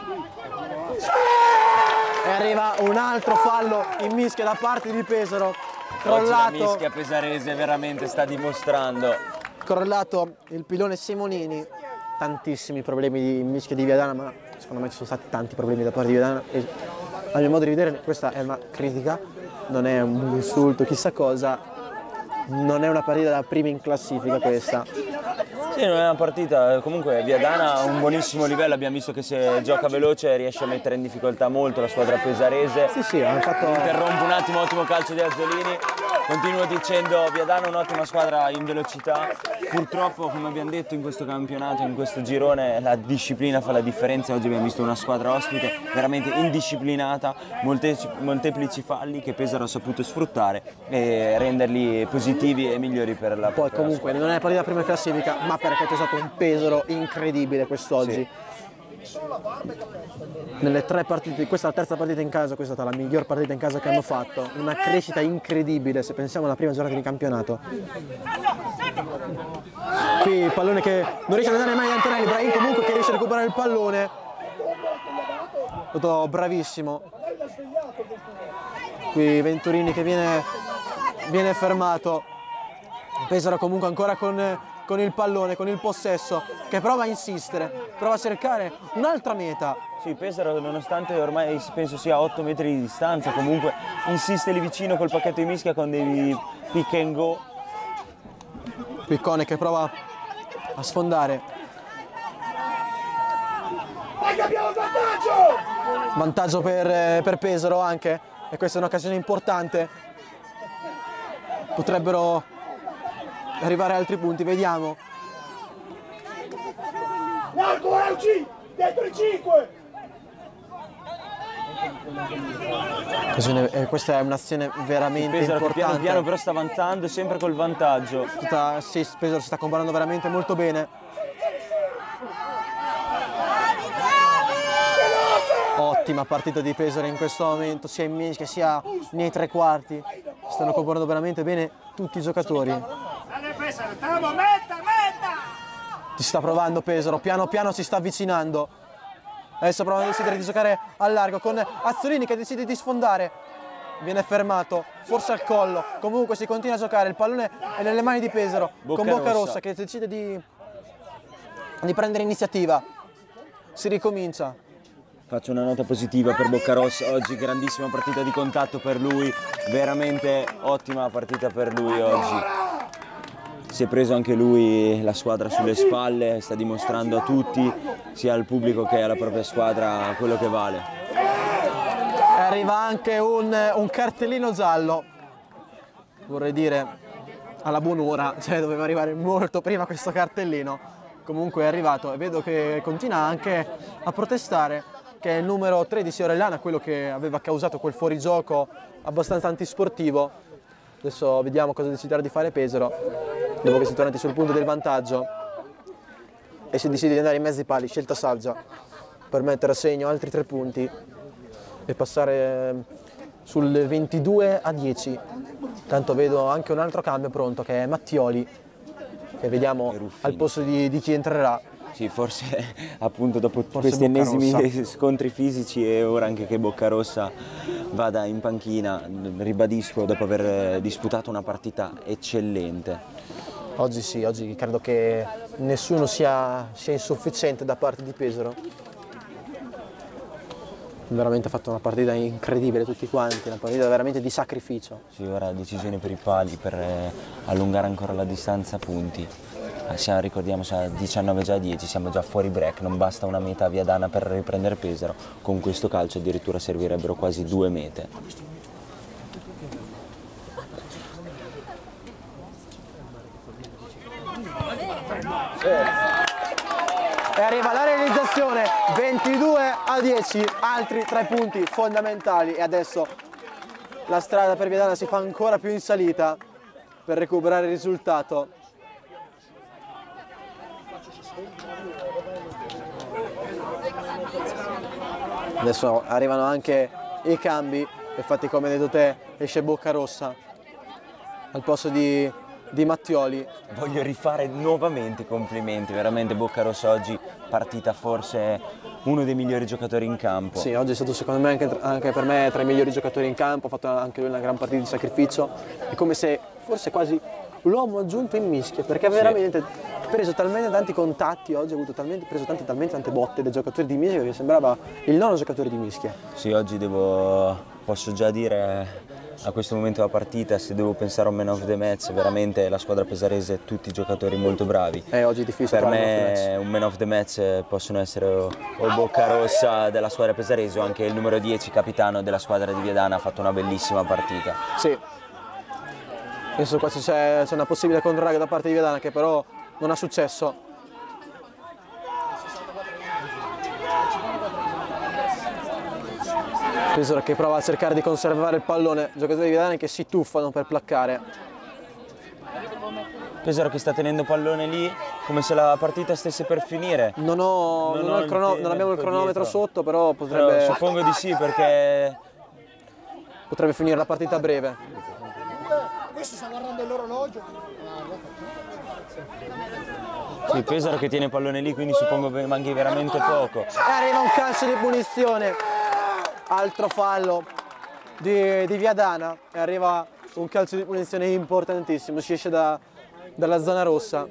E arriva un altro fallo in Mischia da parte di Pesaro. Oggi la Mischia pesarese veramente sta dimostrando. Crollato il pilone Simonini, tantissimi problemi di Mischia di Viadana, ma secondo me ci sono stati tanti problemi da parte di Viadana e a mio modo di vedere questa è una critica, non è un insulto, chissà cosa, non è una partita da prima in classifica questa. Sì, non è una partita, comunque Viadana ha un buonissimo livello, abbiamo visto che se gioca veloce riesce a mettere in difficoltà molto la squadra pesarese. Sì, sì, hanno fatto... Interrompo un attimo, ottimo calcio di Azzolini. Continuo dicendo Viadana è un'ottima squadra in velocità, purtroppo come abbiamo detto in questo campionato, in questo girone la disciplina fa la differenza. Oggi abbiamo visto una squadra ospite veramente indisciplinata, molteplici falli che Pesaro ha saputo sfruttare e renderli positivi e migliori per la Poi comunque non è la partita prima classifica, ma perché c'è stato un Pesaro incredibile quest'oggi. Sì. Nelle tre partite, questa è la terza partita in casa, questa è stata la miglior partita in casa che hanno fatto, una crescita incredibile se pensiamo alla prima giornata di campionato. Qui il pallone che non riesce ad andare mai Antonelli, Brahim comunque che riesce a recuperare il pallone, tutto bravissimo. Qui Venturini che viene, viene fermato, Pesaro comunque ancora con... con il pallone, con il possesso, che prova a insistere, prova a cercare un'altra meta. Sì, Pesaro nonostante ormai penso sia a otto metri di distanza, comunque insiste lì vicino col pacchetto di Mischia con dei pick and go. Piccone che prova a sfondare. Abbiamo vantaggio! Vantaggio per, per Pesaro anche, e questa è un'occasione importante. Potrebbero arrivare altri punti, vediamo. Marco Auci, dentro i cinque! Eh, questa è un'azione veramente Pesaro importante. Piano piano però sta avanzando sempre col vantaggio. Sta, sì, Pesaro si sta comparando veramente molto bene. Ottima partita di Pesaro in questo momento, sia in Mischia sia nei tre quarti. Stanno comparando veramente bene tutti i giocatori. Ci sta provando Pesaro, piano piano si sta avvicinando. Adesso prova a decidere di giocare a largo con Azzolini che decide di sfondare. Viene fermato, forse al collo. Comunque si continua a giocare, il pallone è nelle mani di Pesaro. Bocca con Boccarossa Rossa che decide di, di prendere iniziativa. Si ricomincia. Faccio una nota positiva per Boccarossa, oggi grandissima partita di contatto per lui, veramente ottima partita per lui oggi. Si è preso anche lui la squadra sulle spalle, sta dimostrando a tutti, sia al pubblico che alla propria squadra, quello che vale. E arriva anche un, un cartellino giallo, vorrei dire alla buon'ora, cioè doveva arrivare molto prima questo cartellino. Comunque è arrivato e vedo che continua anche a protestare, che è il numero tredici Orellana, quello che aveva causato quel fuorigioco abbastanza antisportivo. Adesso vediamo cosa deciderà di fare Pesaro, dopo che si è tornati sul punto del vantaggio e si decide di andare in mezzo ai pali, scelta saggia per mettere a segno altri tre punti e passare sul ventidue a dieci. Tanto vedo anche un altro cambio pronto che è Mattioli, che vediamo al posto di, di chi entrerà. Sì, forse appunto dopo Forse questi ennesimi Boccarossa. scontri fisici e ora anche che Boccarossa vada in panchina, ribadisco, dopo aver disputato una partita eccellente. Oggi sì, oggi credo che nessuno sia, sia insufficiente da parte di Pesaro. Veramente ha fatto una partita incredibile tutti quanti, una partita veramente di sacrificio. Sì, ora decisione per i pali per eh, allungare ancora la distanza a punti. Siamo, ricordiamo, siamo diciannove già a dieci, siamo già fuori break, non basta una meta a Viadana per riprendere Pesaro, con questo calcio addirittura servirebbero quasi due mete. E arriva la realizzazione, ventidue a dieci, altri tre punti fondamentali e adesso la strada per Viadana si fa ancora più in salita per recuperare il risultato. Adesso arrivano anche i cambi, infatti come hai detto te esce Boccarossa al posto di, di Mattioli. Voglio rifare nuovamente i complimenti, veramente Boccarossa oggi partita forse uno dei migliori giocatori in campo. Sì, oggi è stato secondo me anche, anche per me tra i migliori giocatori in campo, ha fatto anche lui una gran partita di sacrificio, è come se fosse quasi l'uomo aggiunto in mischia, perché ha veramente preso talmente tanti contatti oggi, ha avuto talmente, preso tante, talmente tante botte dai giocatori di mischia che sembrava il nono giocatore di mischia. Sì, oggi devo, posso già dire a questo momento della partita, se devo pensare a un man of the match, veramente la squadra pesarese, tutti giocatori molto bravi. Eh, oggi è difficile. Per me un man of the match possono essere o, o Boccarossa della squadra pesarese o anche il numero dieci capitano della squadra di Viadana, ha fatto una bellissima partita. Sì. Adesso qua c'è una possibile controraga da parte di Viadana che però non ha successo. Pesaro che prova a cercare di conservare il pallone, giocatori di Viadana che si tuffano per placcare. Pesaro che sta tenendo pallone lì come se la partita stesse per finire. Non, ho, non, non, ho ho il crono, non abbiamo il cronometro dietro. sotto, però potrebbe, Però suppongo di sì perché potrebbe finire la partita a breve. Questo sta guardando l'orologio. sì, Pesaro che tiene pallone lì, quindi suppongo che manchi veramente poco. E arriva un calcio di punizione, altro fallo di, di Viadana e arriva un calcio di punizione importantissimo, si esce da, dalla zona rossa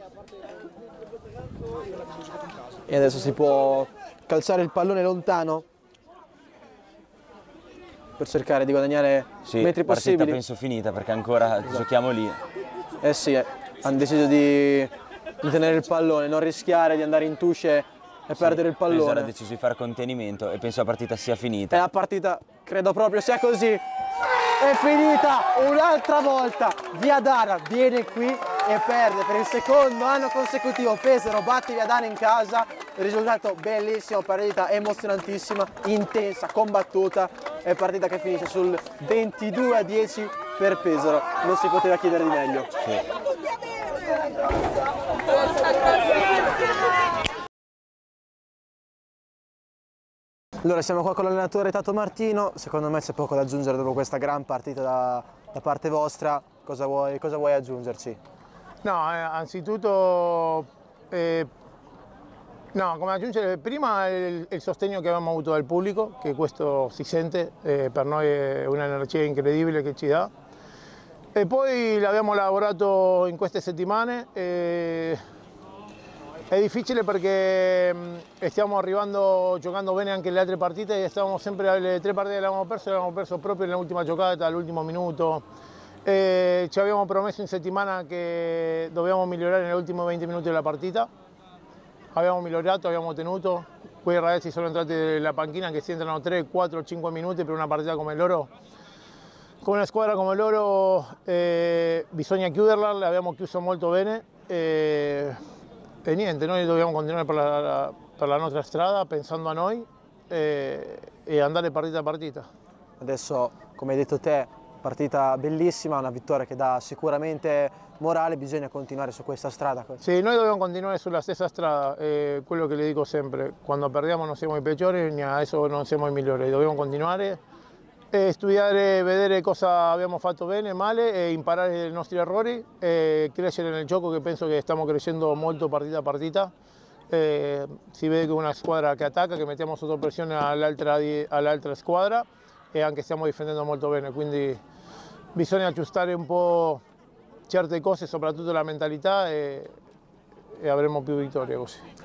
e adesso si può calciare il pallone lontano per cercare di guadagnare Sì, metri partita possibili. penso finita perché ancora esatto. Giochiamo lì. Eh sì, eh, hanno deciso di, di tenere il pallone, non rischiare di andare in tusce e sì, perdere il pallone. Pesaro ha deciso di fare contenimento e penso la partita sia finita. E la partita credo proprio sia così. È finita un'altra volta. Viadana viene qui e perde per il secondo anno consecutivo. Pesaro batte Viadana in casa. Il risultato bellissimo, partita emozionantissima, intensa, combattuta. È partita che finisce sul ventidue a dieci per Pesaro. Non si poteva chiedere di meglio. Sì. Allora siamo qua con l'allenatore Tato Martino, secondo me c'è poco da aggiungere dopo questa gran partita da, da parte vostra, cosa vuoi, cosa vuoi aggiungerci? No, eh, anzitutto, eh, no, come aggiungere prima il, il sostegno che abbiamo avuto dal pubblico, che questo si sente, eh, per noi è un'energia incredibile che ci dà. E poi l'abbiamo lavorato in queste settimane. Eh, È difficile perché stiamo arrivando giocando bene anche le altre partite e stavamo sempre le tre partite che avevamo perso, le avevamo perso proprio nell'ultima giocata, all'ultimo minuto. E ci abbiamo promesso in settimana che dovevamo migliorare negli ultimi venti minuti della partita. Abbiamo migliorato, abbiamo tenuto. Quei ragazzi sono entrati nella panchina che si entrano tre, quattro, cinque minuti per una partita come loro. Con una squadra come loro eh, bisogna chiuderla, l'abbiamo chiuso molto bene. E... E niente, noi dobbiamo continuare per la, per la nostra strada pensando a noi e, e andare partita a partita. Adesso, come hai detto te, partita bellissima, una vittoria che dà sicuramente morale, bisogna continuare su questa strada. Sì, noi dobbiamo continuare sulla stessa strada, è quello che le dico sempre, quando perdiamo non siamo i peggiori, ni adesso non siamo i migliori, dobbiamo continuare E studiare, vedere cosa abbiamo fatto bene e male e imparare i nostri errori e crescere nel gioco, che penso che stiamo crescendo molto partita a partita. Eh, si vede che è una squadra che attacca, che mettiamo sotto pressione all'altra, all'altra squadra e anche stiamo difendendo molto bene, quindi bisogna aggiustare un po' certe cose, soprattutto la mentalità, e, e avremo più vittorie così.